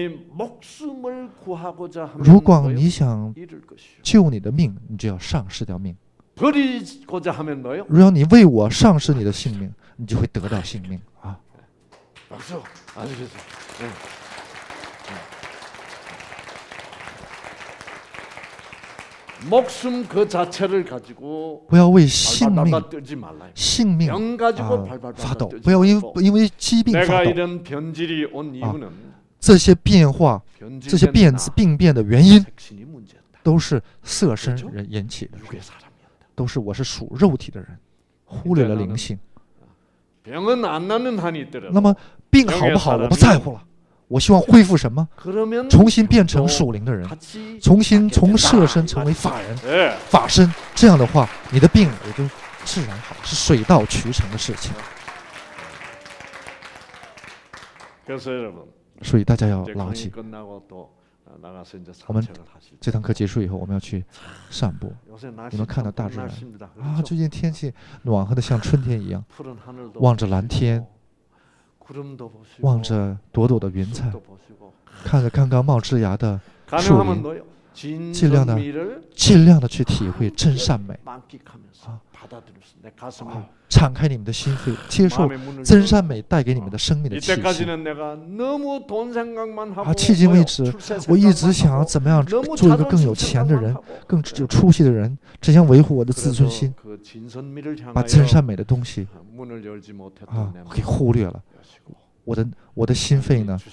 如果你想救你的命，你就要丧失掉命；如果你为我丧失你的性命，你就会得到性命啊！ 목숨 그 자체를 가지고 不要为性命性命啊发抖，不要因因为疾病发抖。啊，这些变化、这些变病变的原因，都是色身人引起的，都是我是属肉体的人，忽略了灵性。那么病好不好，我不在乎了。 我希望恢复什么？重新变成属灵的人，重新从色身成为法人、法身。这样的话，你的病也就自然好，是水到渠成的事情。所以大家要牢记。我们这堂课结束以后，我们要去散步。你们看到大自然啊，最近天气暖和的像春天一样，望着蓝天。 望着朵朵的云彩，看着刚刚冒枝芽的树林，尽量的尽量的去体会真善美啊！啊，敞开你们的心扉，接受真善美带给你们的生命的气息。啊，迄今为止，我一直想要怎么样做一个更有钱的人，更有出息的人，只想维护我的自尊心，把真善美的东西啊给忽略了。我的我的心扉呢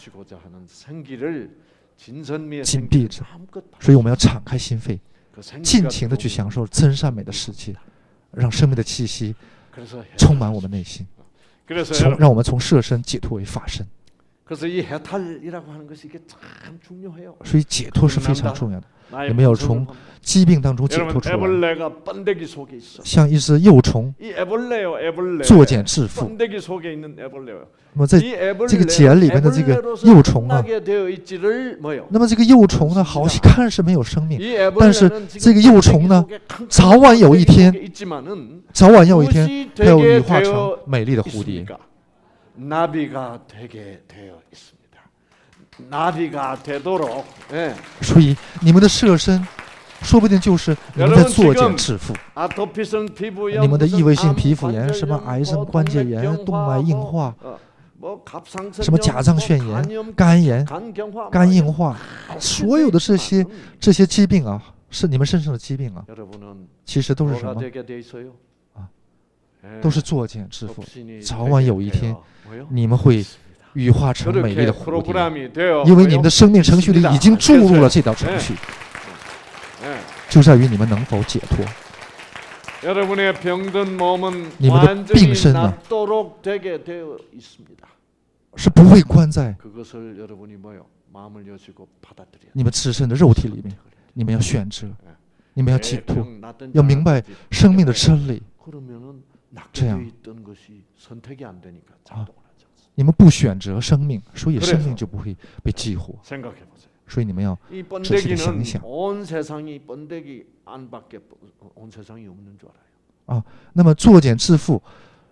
紧闭着，所以我们要敞开心扉，尽情的去享受真善美的世界，让生命的气息充满我们内心，从让我们从色身解脱为法身。所以解脱是非常重要的。你们要从疾病当中解脱出来，像一只幼虫作茧自缚。那么在这个茧里面的这个幼虫啊，那么这个幼虫呢，好像看是没有生命，但是这个幼虫呢，早晚有一天，早晚有一天，它要羽化成美丽的蝴蝶。所以你们的色身说不定就是你们在作茧自缚。你们的异位性皮肤炎，什么癌症、关节炎、动脉硬化，什么甲状腺炎、肝炎、肝硬化，所有的这些这些疾病啊，是你们身上的疾病啊，其实都是什么啊？都是作茧自缚。早晚有一天，你们会羽化成美丽的蝴蝶，因为你们的生命程序里已经注入了这道程序，就在于你们能否解脱。你们的病身呢，是不会关在你们自身的肉体里面，你们要选择，你们要解脱，要明白生命的真理。这样啊，你们不选择生命，所以生命就不会被激活。所以你们要仔细的想一想。啊，那么作茧自缚，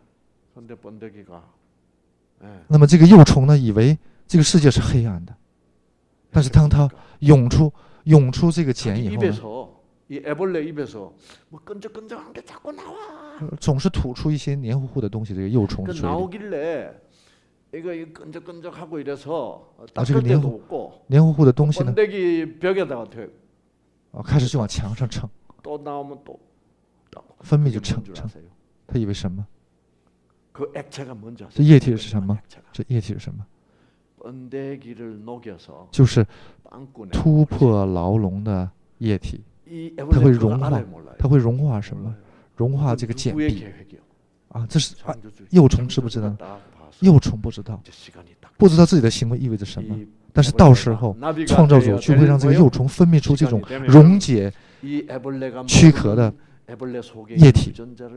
那么这个幼虫呢，以为这个世界是黑暗的，但是当它涌出涌出这个茧以后呢，总是吐出一些黏糊糊的东西，这个幼虫的嘴里。啊，这个黏糊黏糊糊的东西呢，啊，开始就往墙上蹭，分泌就蹭蹭。他以为什么？这液体是什么？这液体是什么？就是突破牢笼的液体，它会融化，它会融化什么？融化这个茧壁。啊，这是啊，幼虫知不知道？幼虫不知道，不知道自己的行为意味着什么。但是到时候，创造主就会让这个幼虫分泌出这种溶解躯壳的液体，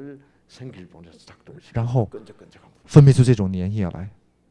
然后分泌出这种粘液来。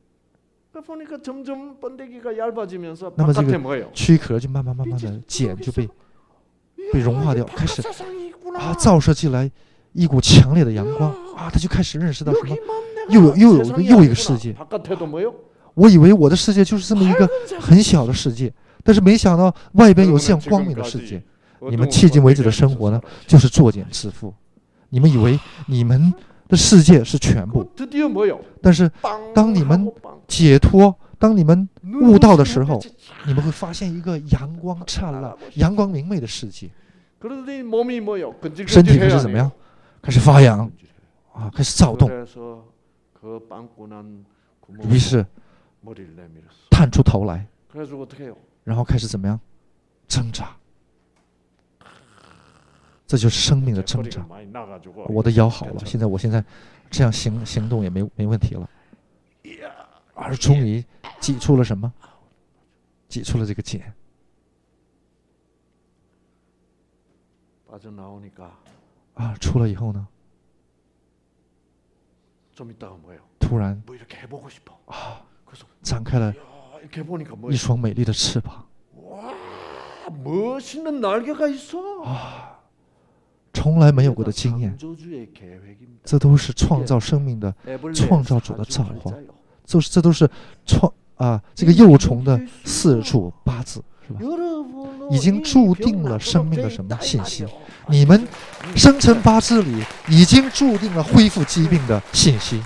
那么这个躯壳就慢慢慢慢的茧就被被融化掉，开始啊照射进来一股强烈的阳光啊，他就开始认识到什么，又有又有一个又一个世界。我以为我的世界就是这么一个很小的世界，但是没想到外边有这样光明的世界。你们迄今为止的生活呢，就是作茧自缚。你们以为你们的世界是全部，但是当你们解脱，当你们悟道的时候，你们会发现一个阳光灿烂、阳光明媚的世界。身体开始怎么样？开始发痒啊，开始躁动。于是探出头来，然后开始怎么样？挣扎。这就是生命的挣扎。我的腰好了，现在我现在这样行行动也没没问题了。而终于挤出了什么？挤出了这个茧。啊，出了以后呢？突然啊，展开了一双美丽的翅膀。啊！从来没有过的经验，这都是创造生命的创造主的造化， 就是这都是创啊这个幼虫的四柱八字，是吧？已经注定了生命的什么信息？你们生辰八字里已经注定了恢复疾病的信息。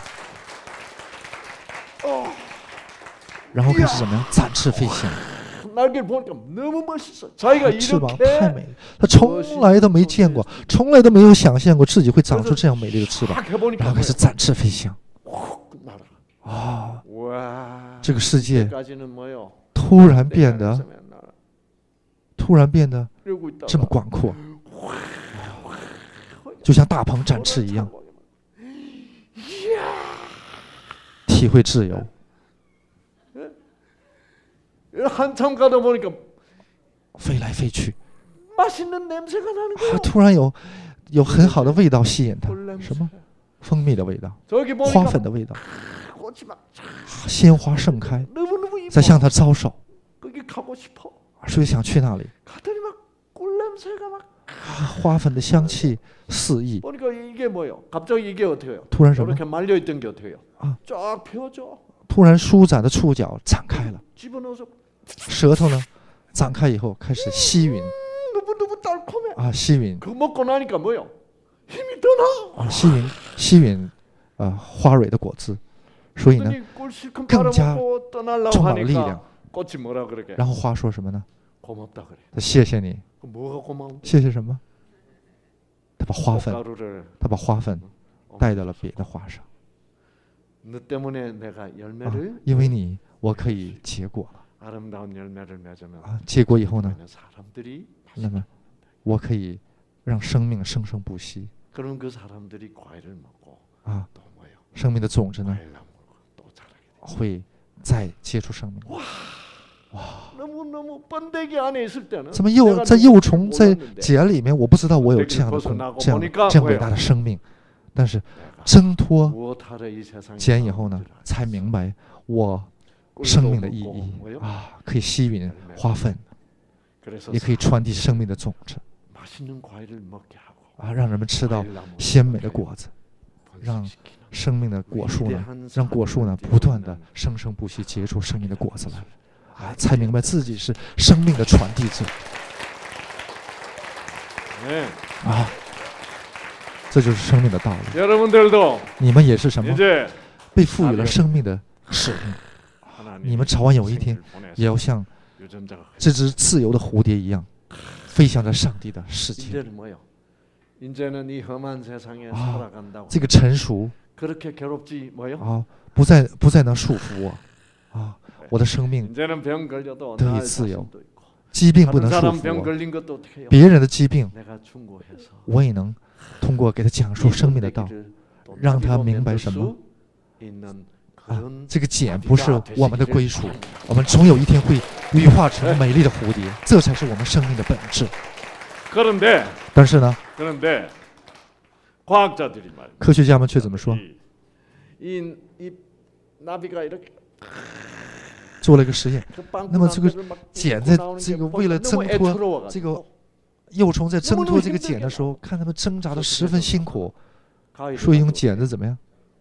然后开始怎么样？展翅飞翔。翅膀太美了，他从来都没见过，从来都没有想象过自己会长出这样美丽的翅膀，然后开始展翅飞翔。啊，这个世界突然变得，突然变得这么广阔，就像大鹏展翅一样，体会自由。 한참 가다 보니까 飞来飞去， 맛있는 냄새가 나는 거야. 啊，突然有有很好的味道吸引他，什么？蜂蜜的味道，花粉的味道，鲜花盛开，在向他招手，所以想去那里。啊，花粉的香气四溢。突然什么？啊，突然舒展的触角展开了。 舌头呢，展开以后开始吸吮，啊，吸吮，啊，吸吮，吸吮，啊，花蕊的果汁，所以呢，更加充满了力量。然后花说什么呢？谢谢你，谢谢什么？他把花粉，他把花粉带到了别的花上。啊，因为你，我可以结果了。 啊，结果以后呢？那么，我可以让生命生生不息。啊，生命的种子呢，会再接触生命。哇！怎么幼在幼虫在茧里面？我不知道我有这样的这样这样伟大的生命，但是挣脱茧以后呢，才明白我。 生命的意义啊，可以吸吮花粉，也可以传递生命的种子啊，让人们吃到鲜美的果子，让生命的果树呢，让果树呢不断的生生不息结出生命的果子来，啊，才明白自己是生命的传递者啊，这就是生命的道理。你们也是什么？被赋予了生命的使命。 你们早晚有一天也要像这只自由的蝴蝶一样，飞向着上帝的世界。啊，这个成熟啊，不再不再能束缚我啊，我的生命得以自由，疾病不能束缚我，别人的疾病，我也能通过给他讲述生命的道，让他明白什么。 啊，这个茧不是我们的归属，我们总有一天会羽化成美丽的蝴蝶，这才是我们生命的本质。但是呢，科学家们却怎么说？做了一个实验，那么这个茧在这个为了挣脱这个幼虫在挣脱这个茧的时候，看他们挣扎的十分辛苦，所以用剪子怎么样？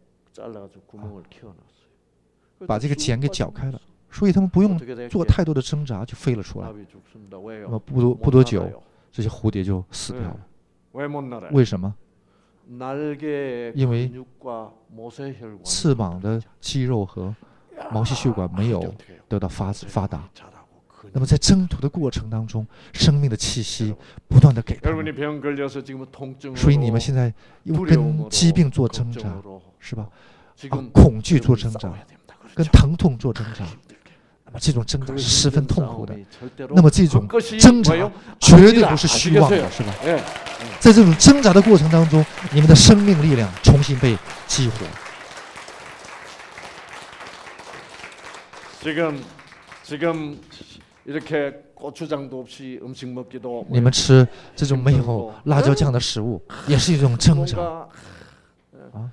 把这个茧给绞开了，所以他们不用做太多的挣扎就飞了出来。那么不多不多久，这些蝴蝶就死掉了。为什么？因为翅膀的肌肉和毛细血管没有得到发发达。那么在征途的过程当中，生命的气息不断的给他们。所以你们现在又跟疾病做挣扎，是吧？啊，恐惧做挣扎。 跟疼痛做挣扎，那么这种挣扎是十分痛苦的。那么这种挣扎绝对不是虚妄的，是吧？在这种挣扎的过程当中，你们的生命力量重新被激活。你们吃这种没有辣椒酱的食物，也是一种挣扎啊。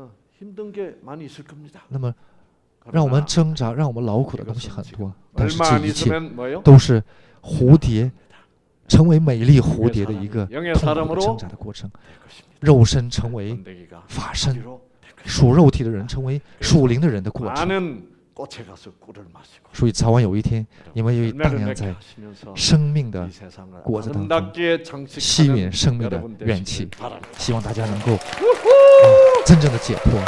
那么。 让我们挣扎，让我们劳苦的东西很多，但是这一切都是蝴蝶成为美丽蝴蝶的一个痛苦的挣扎的过程。肉身成为法身， 属肉体的人成为属灵的人的过程。 많은 꽃에 가서 꿀을 마시고 所以早晚有一天，你们会荡漾在生命的 이 세상을 果子当中， 아름답게 吸 장식하는 引生命的 여러분 元气 되시길 。 바랍니다. 希望大家能够、呃、真正的解脱。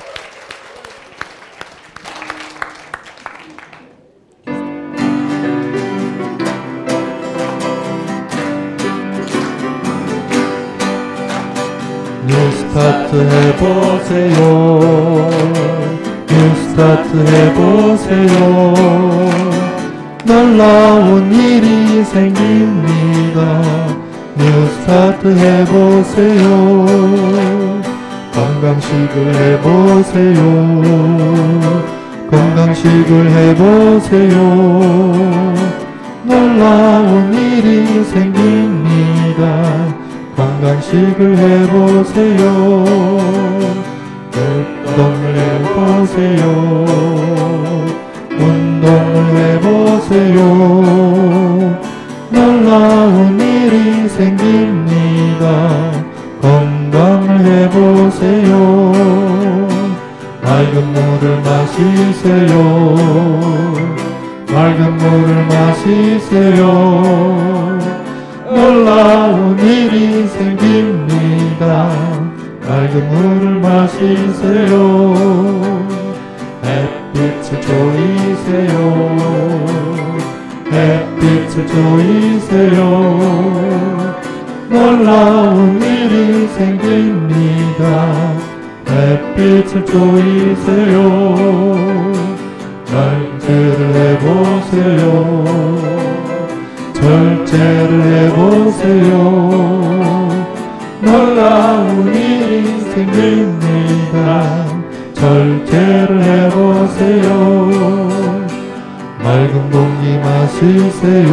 뉴스타트 해보세요. 뉴스타트 해보세요. 놀라운 일이 생깁니다. 뉴스타트 해보세요. 건강식을 해보세요. 건강식을 해보세요. 놀라운 일이 생깁니다. 건강식을 해보세요. 운동을 해보세요. 운동을 해보세요. 놀라운 일이 생깁니다. 건강을 해보세요. 맑은 물을 마시세요. 맑은 물을 마시세요. 놀라운 일이 생깁니다. 맑은 물을 마시세요. 햇빛을 조이세요. 햇빛을 조이세요. 놀라운 일이 생깁니다. 햇빛을 조이세요. 절제를 해보세요. 절제를 해보세요. 놀라운 일이 생깁니다. 절제를 해보세요. 맑은 공기 마시세요.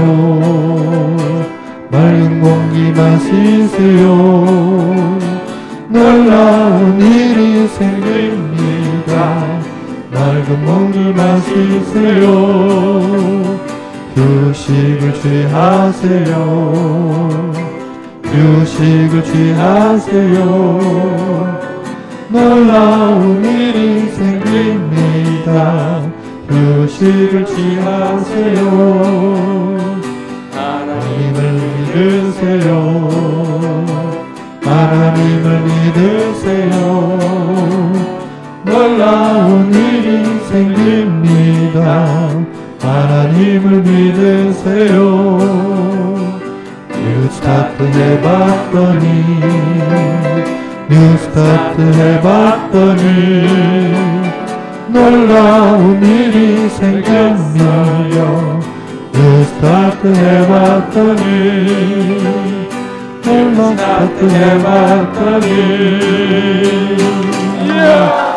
맑은 공기 마시세요. 놀라운 일이 생깁니다. 맑은 공기 마시세요. 휴식을 취하세요. 휴식을 취하세요. 놀라운 일이 생깁니다. 휴식을 취하세요. 하나님을 믿으세요. 하나님을 믿으세요. 놀라운 일이 생깁니다. 하나님을 믿으세요. 뉴스타트 해봤더니 뉴스타트 해봤더니 놀라운 일이 생겼네요. 뉴스타트 해봤더니 뉴스타트 해봤더니 yeah.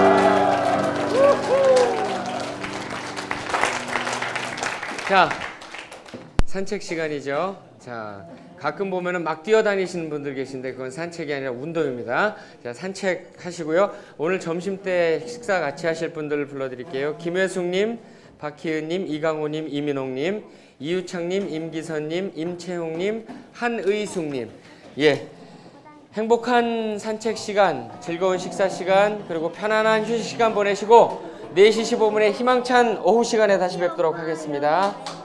자, 산책 시간이죠. 자, 가끔 보면은 막 뛰어다니시는 분들 계신데 그건 산책이 아니라 운동입니다. 자, 산책하시고요. 오늘 점심 때 식사 같이 하실 분들을 불러드릴게요. 김회숙님, 박희은님, 이강호님, 이민홍님, 이유창님, 임기선님, 임채홍님, 한의숙님. 예, 행복한 산책 시간, 즐거운 식사 시간, 그리고 편안한 휴식 시간 보내시고 네 시 십오 분에 희망찬 오후 시간에 다시 뵙도록 하겠습니다.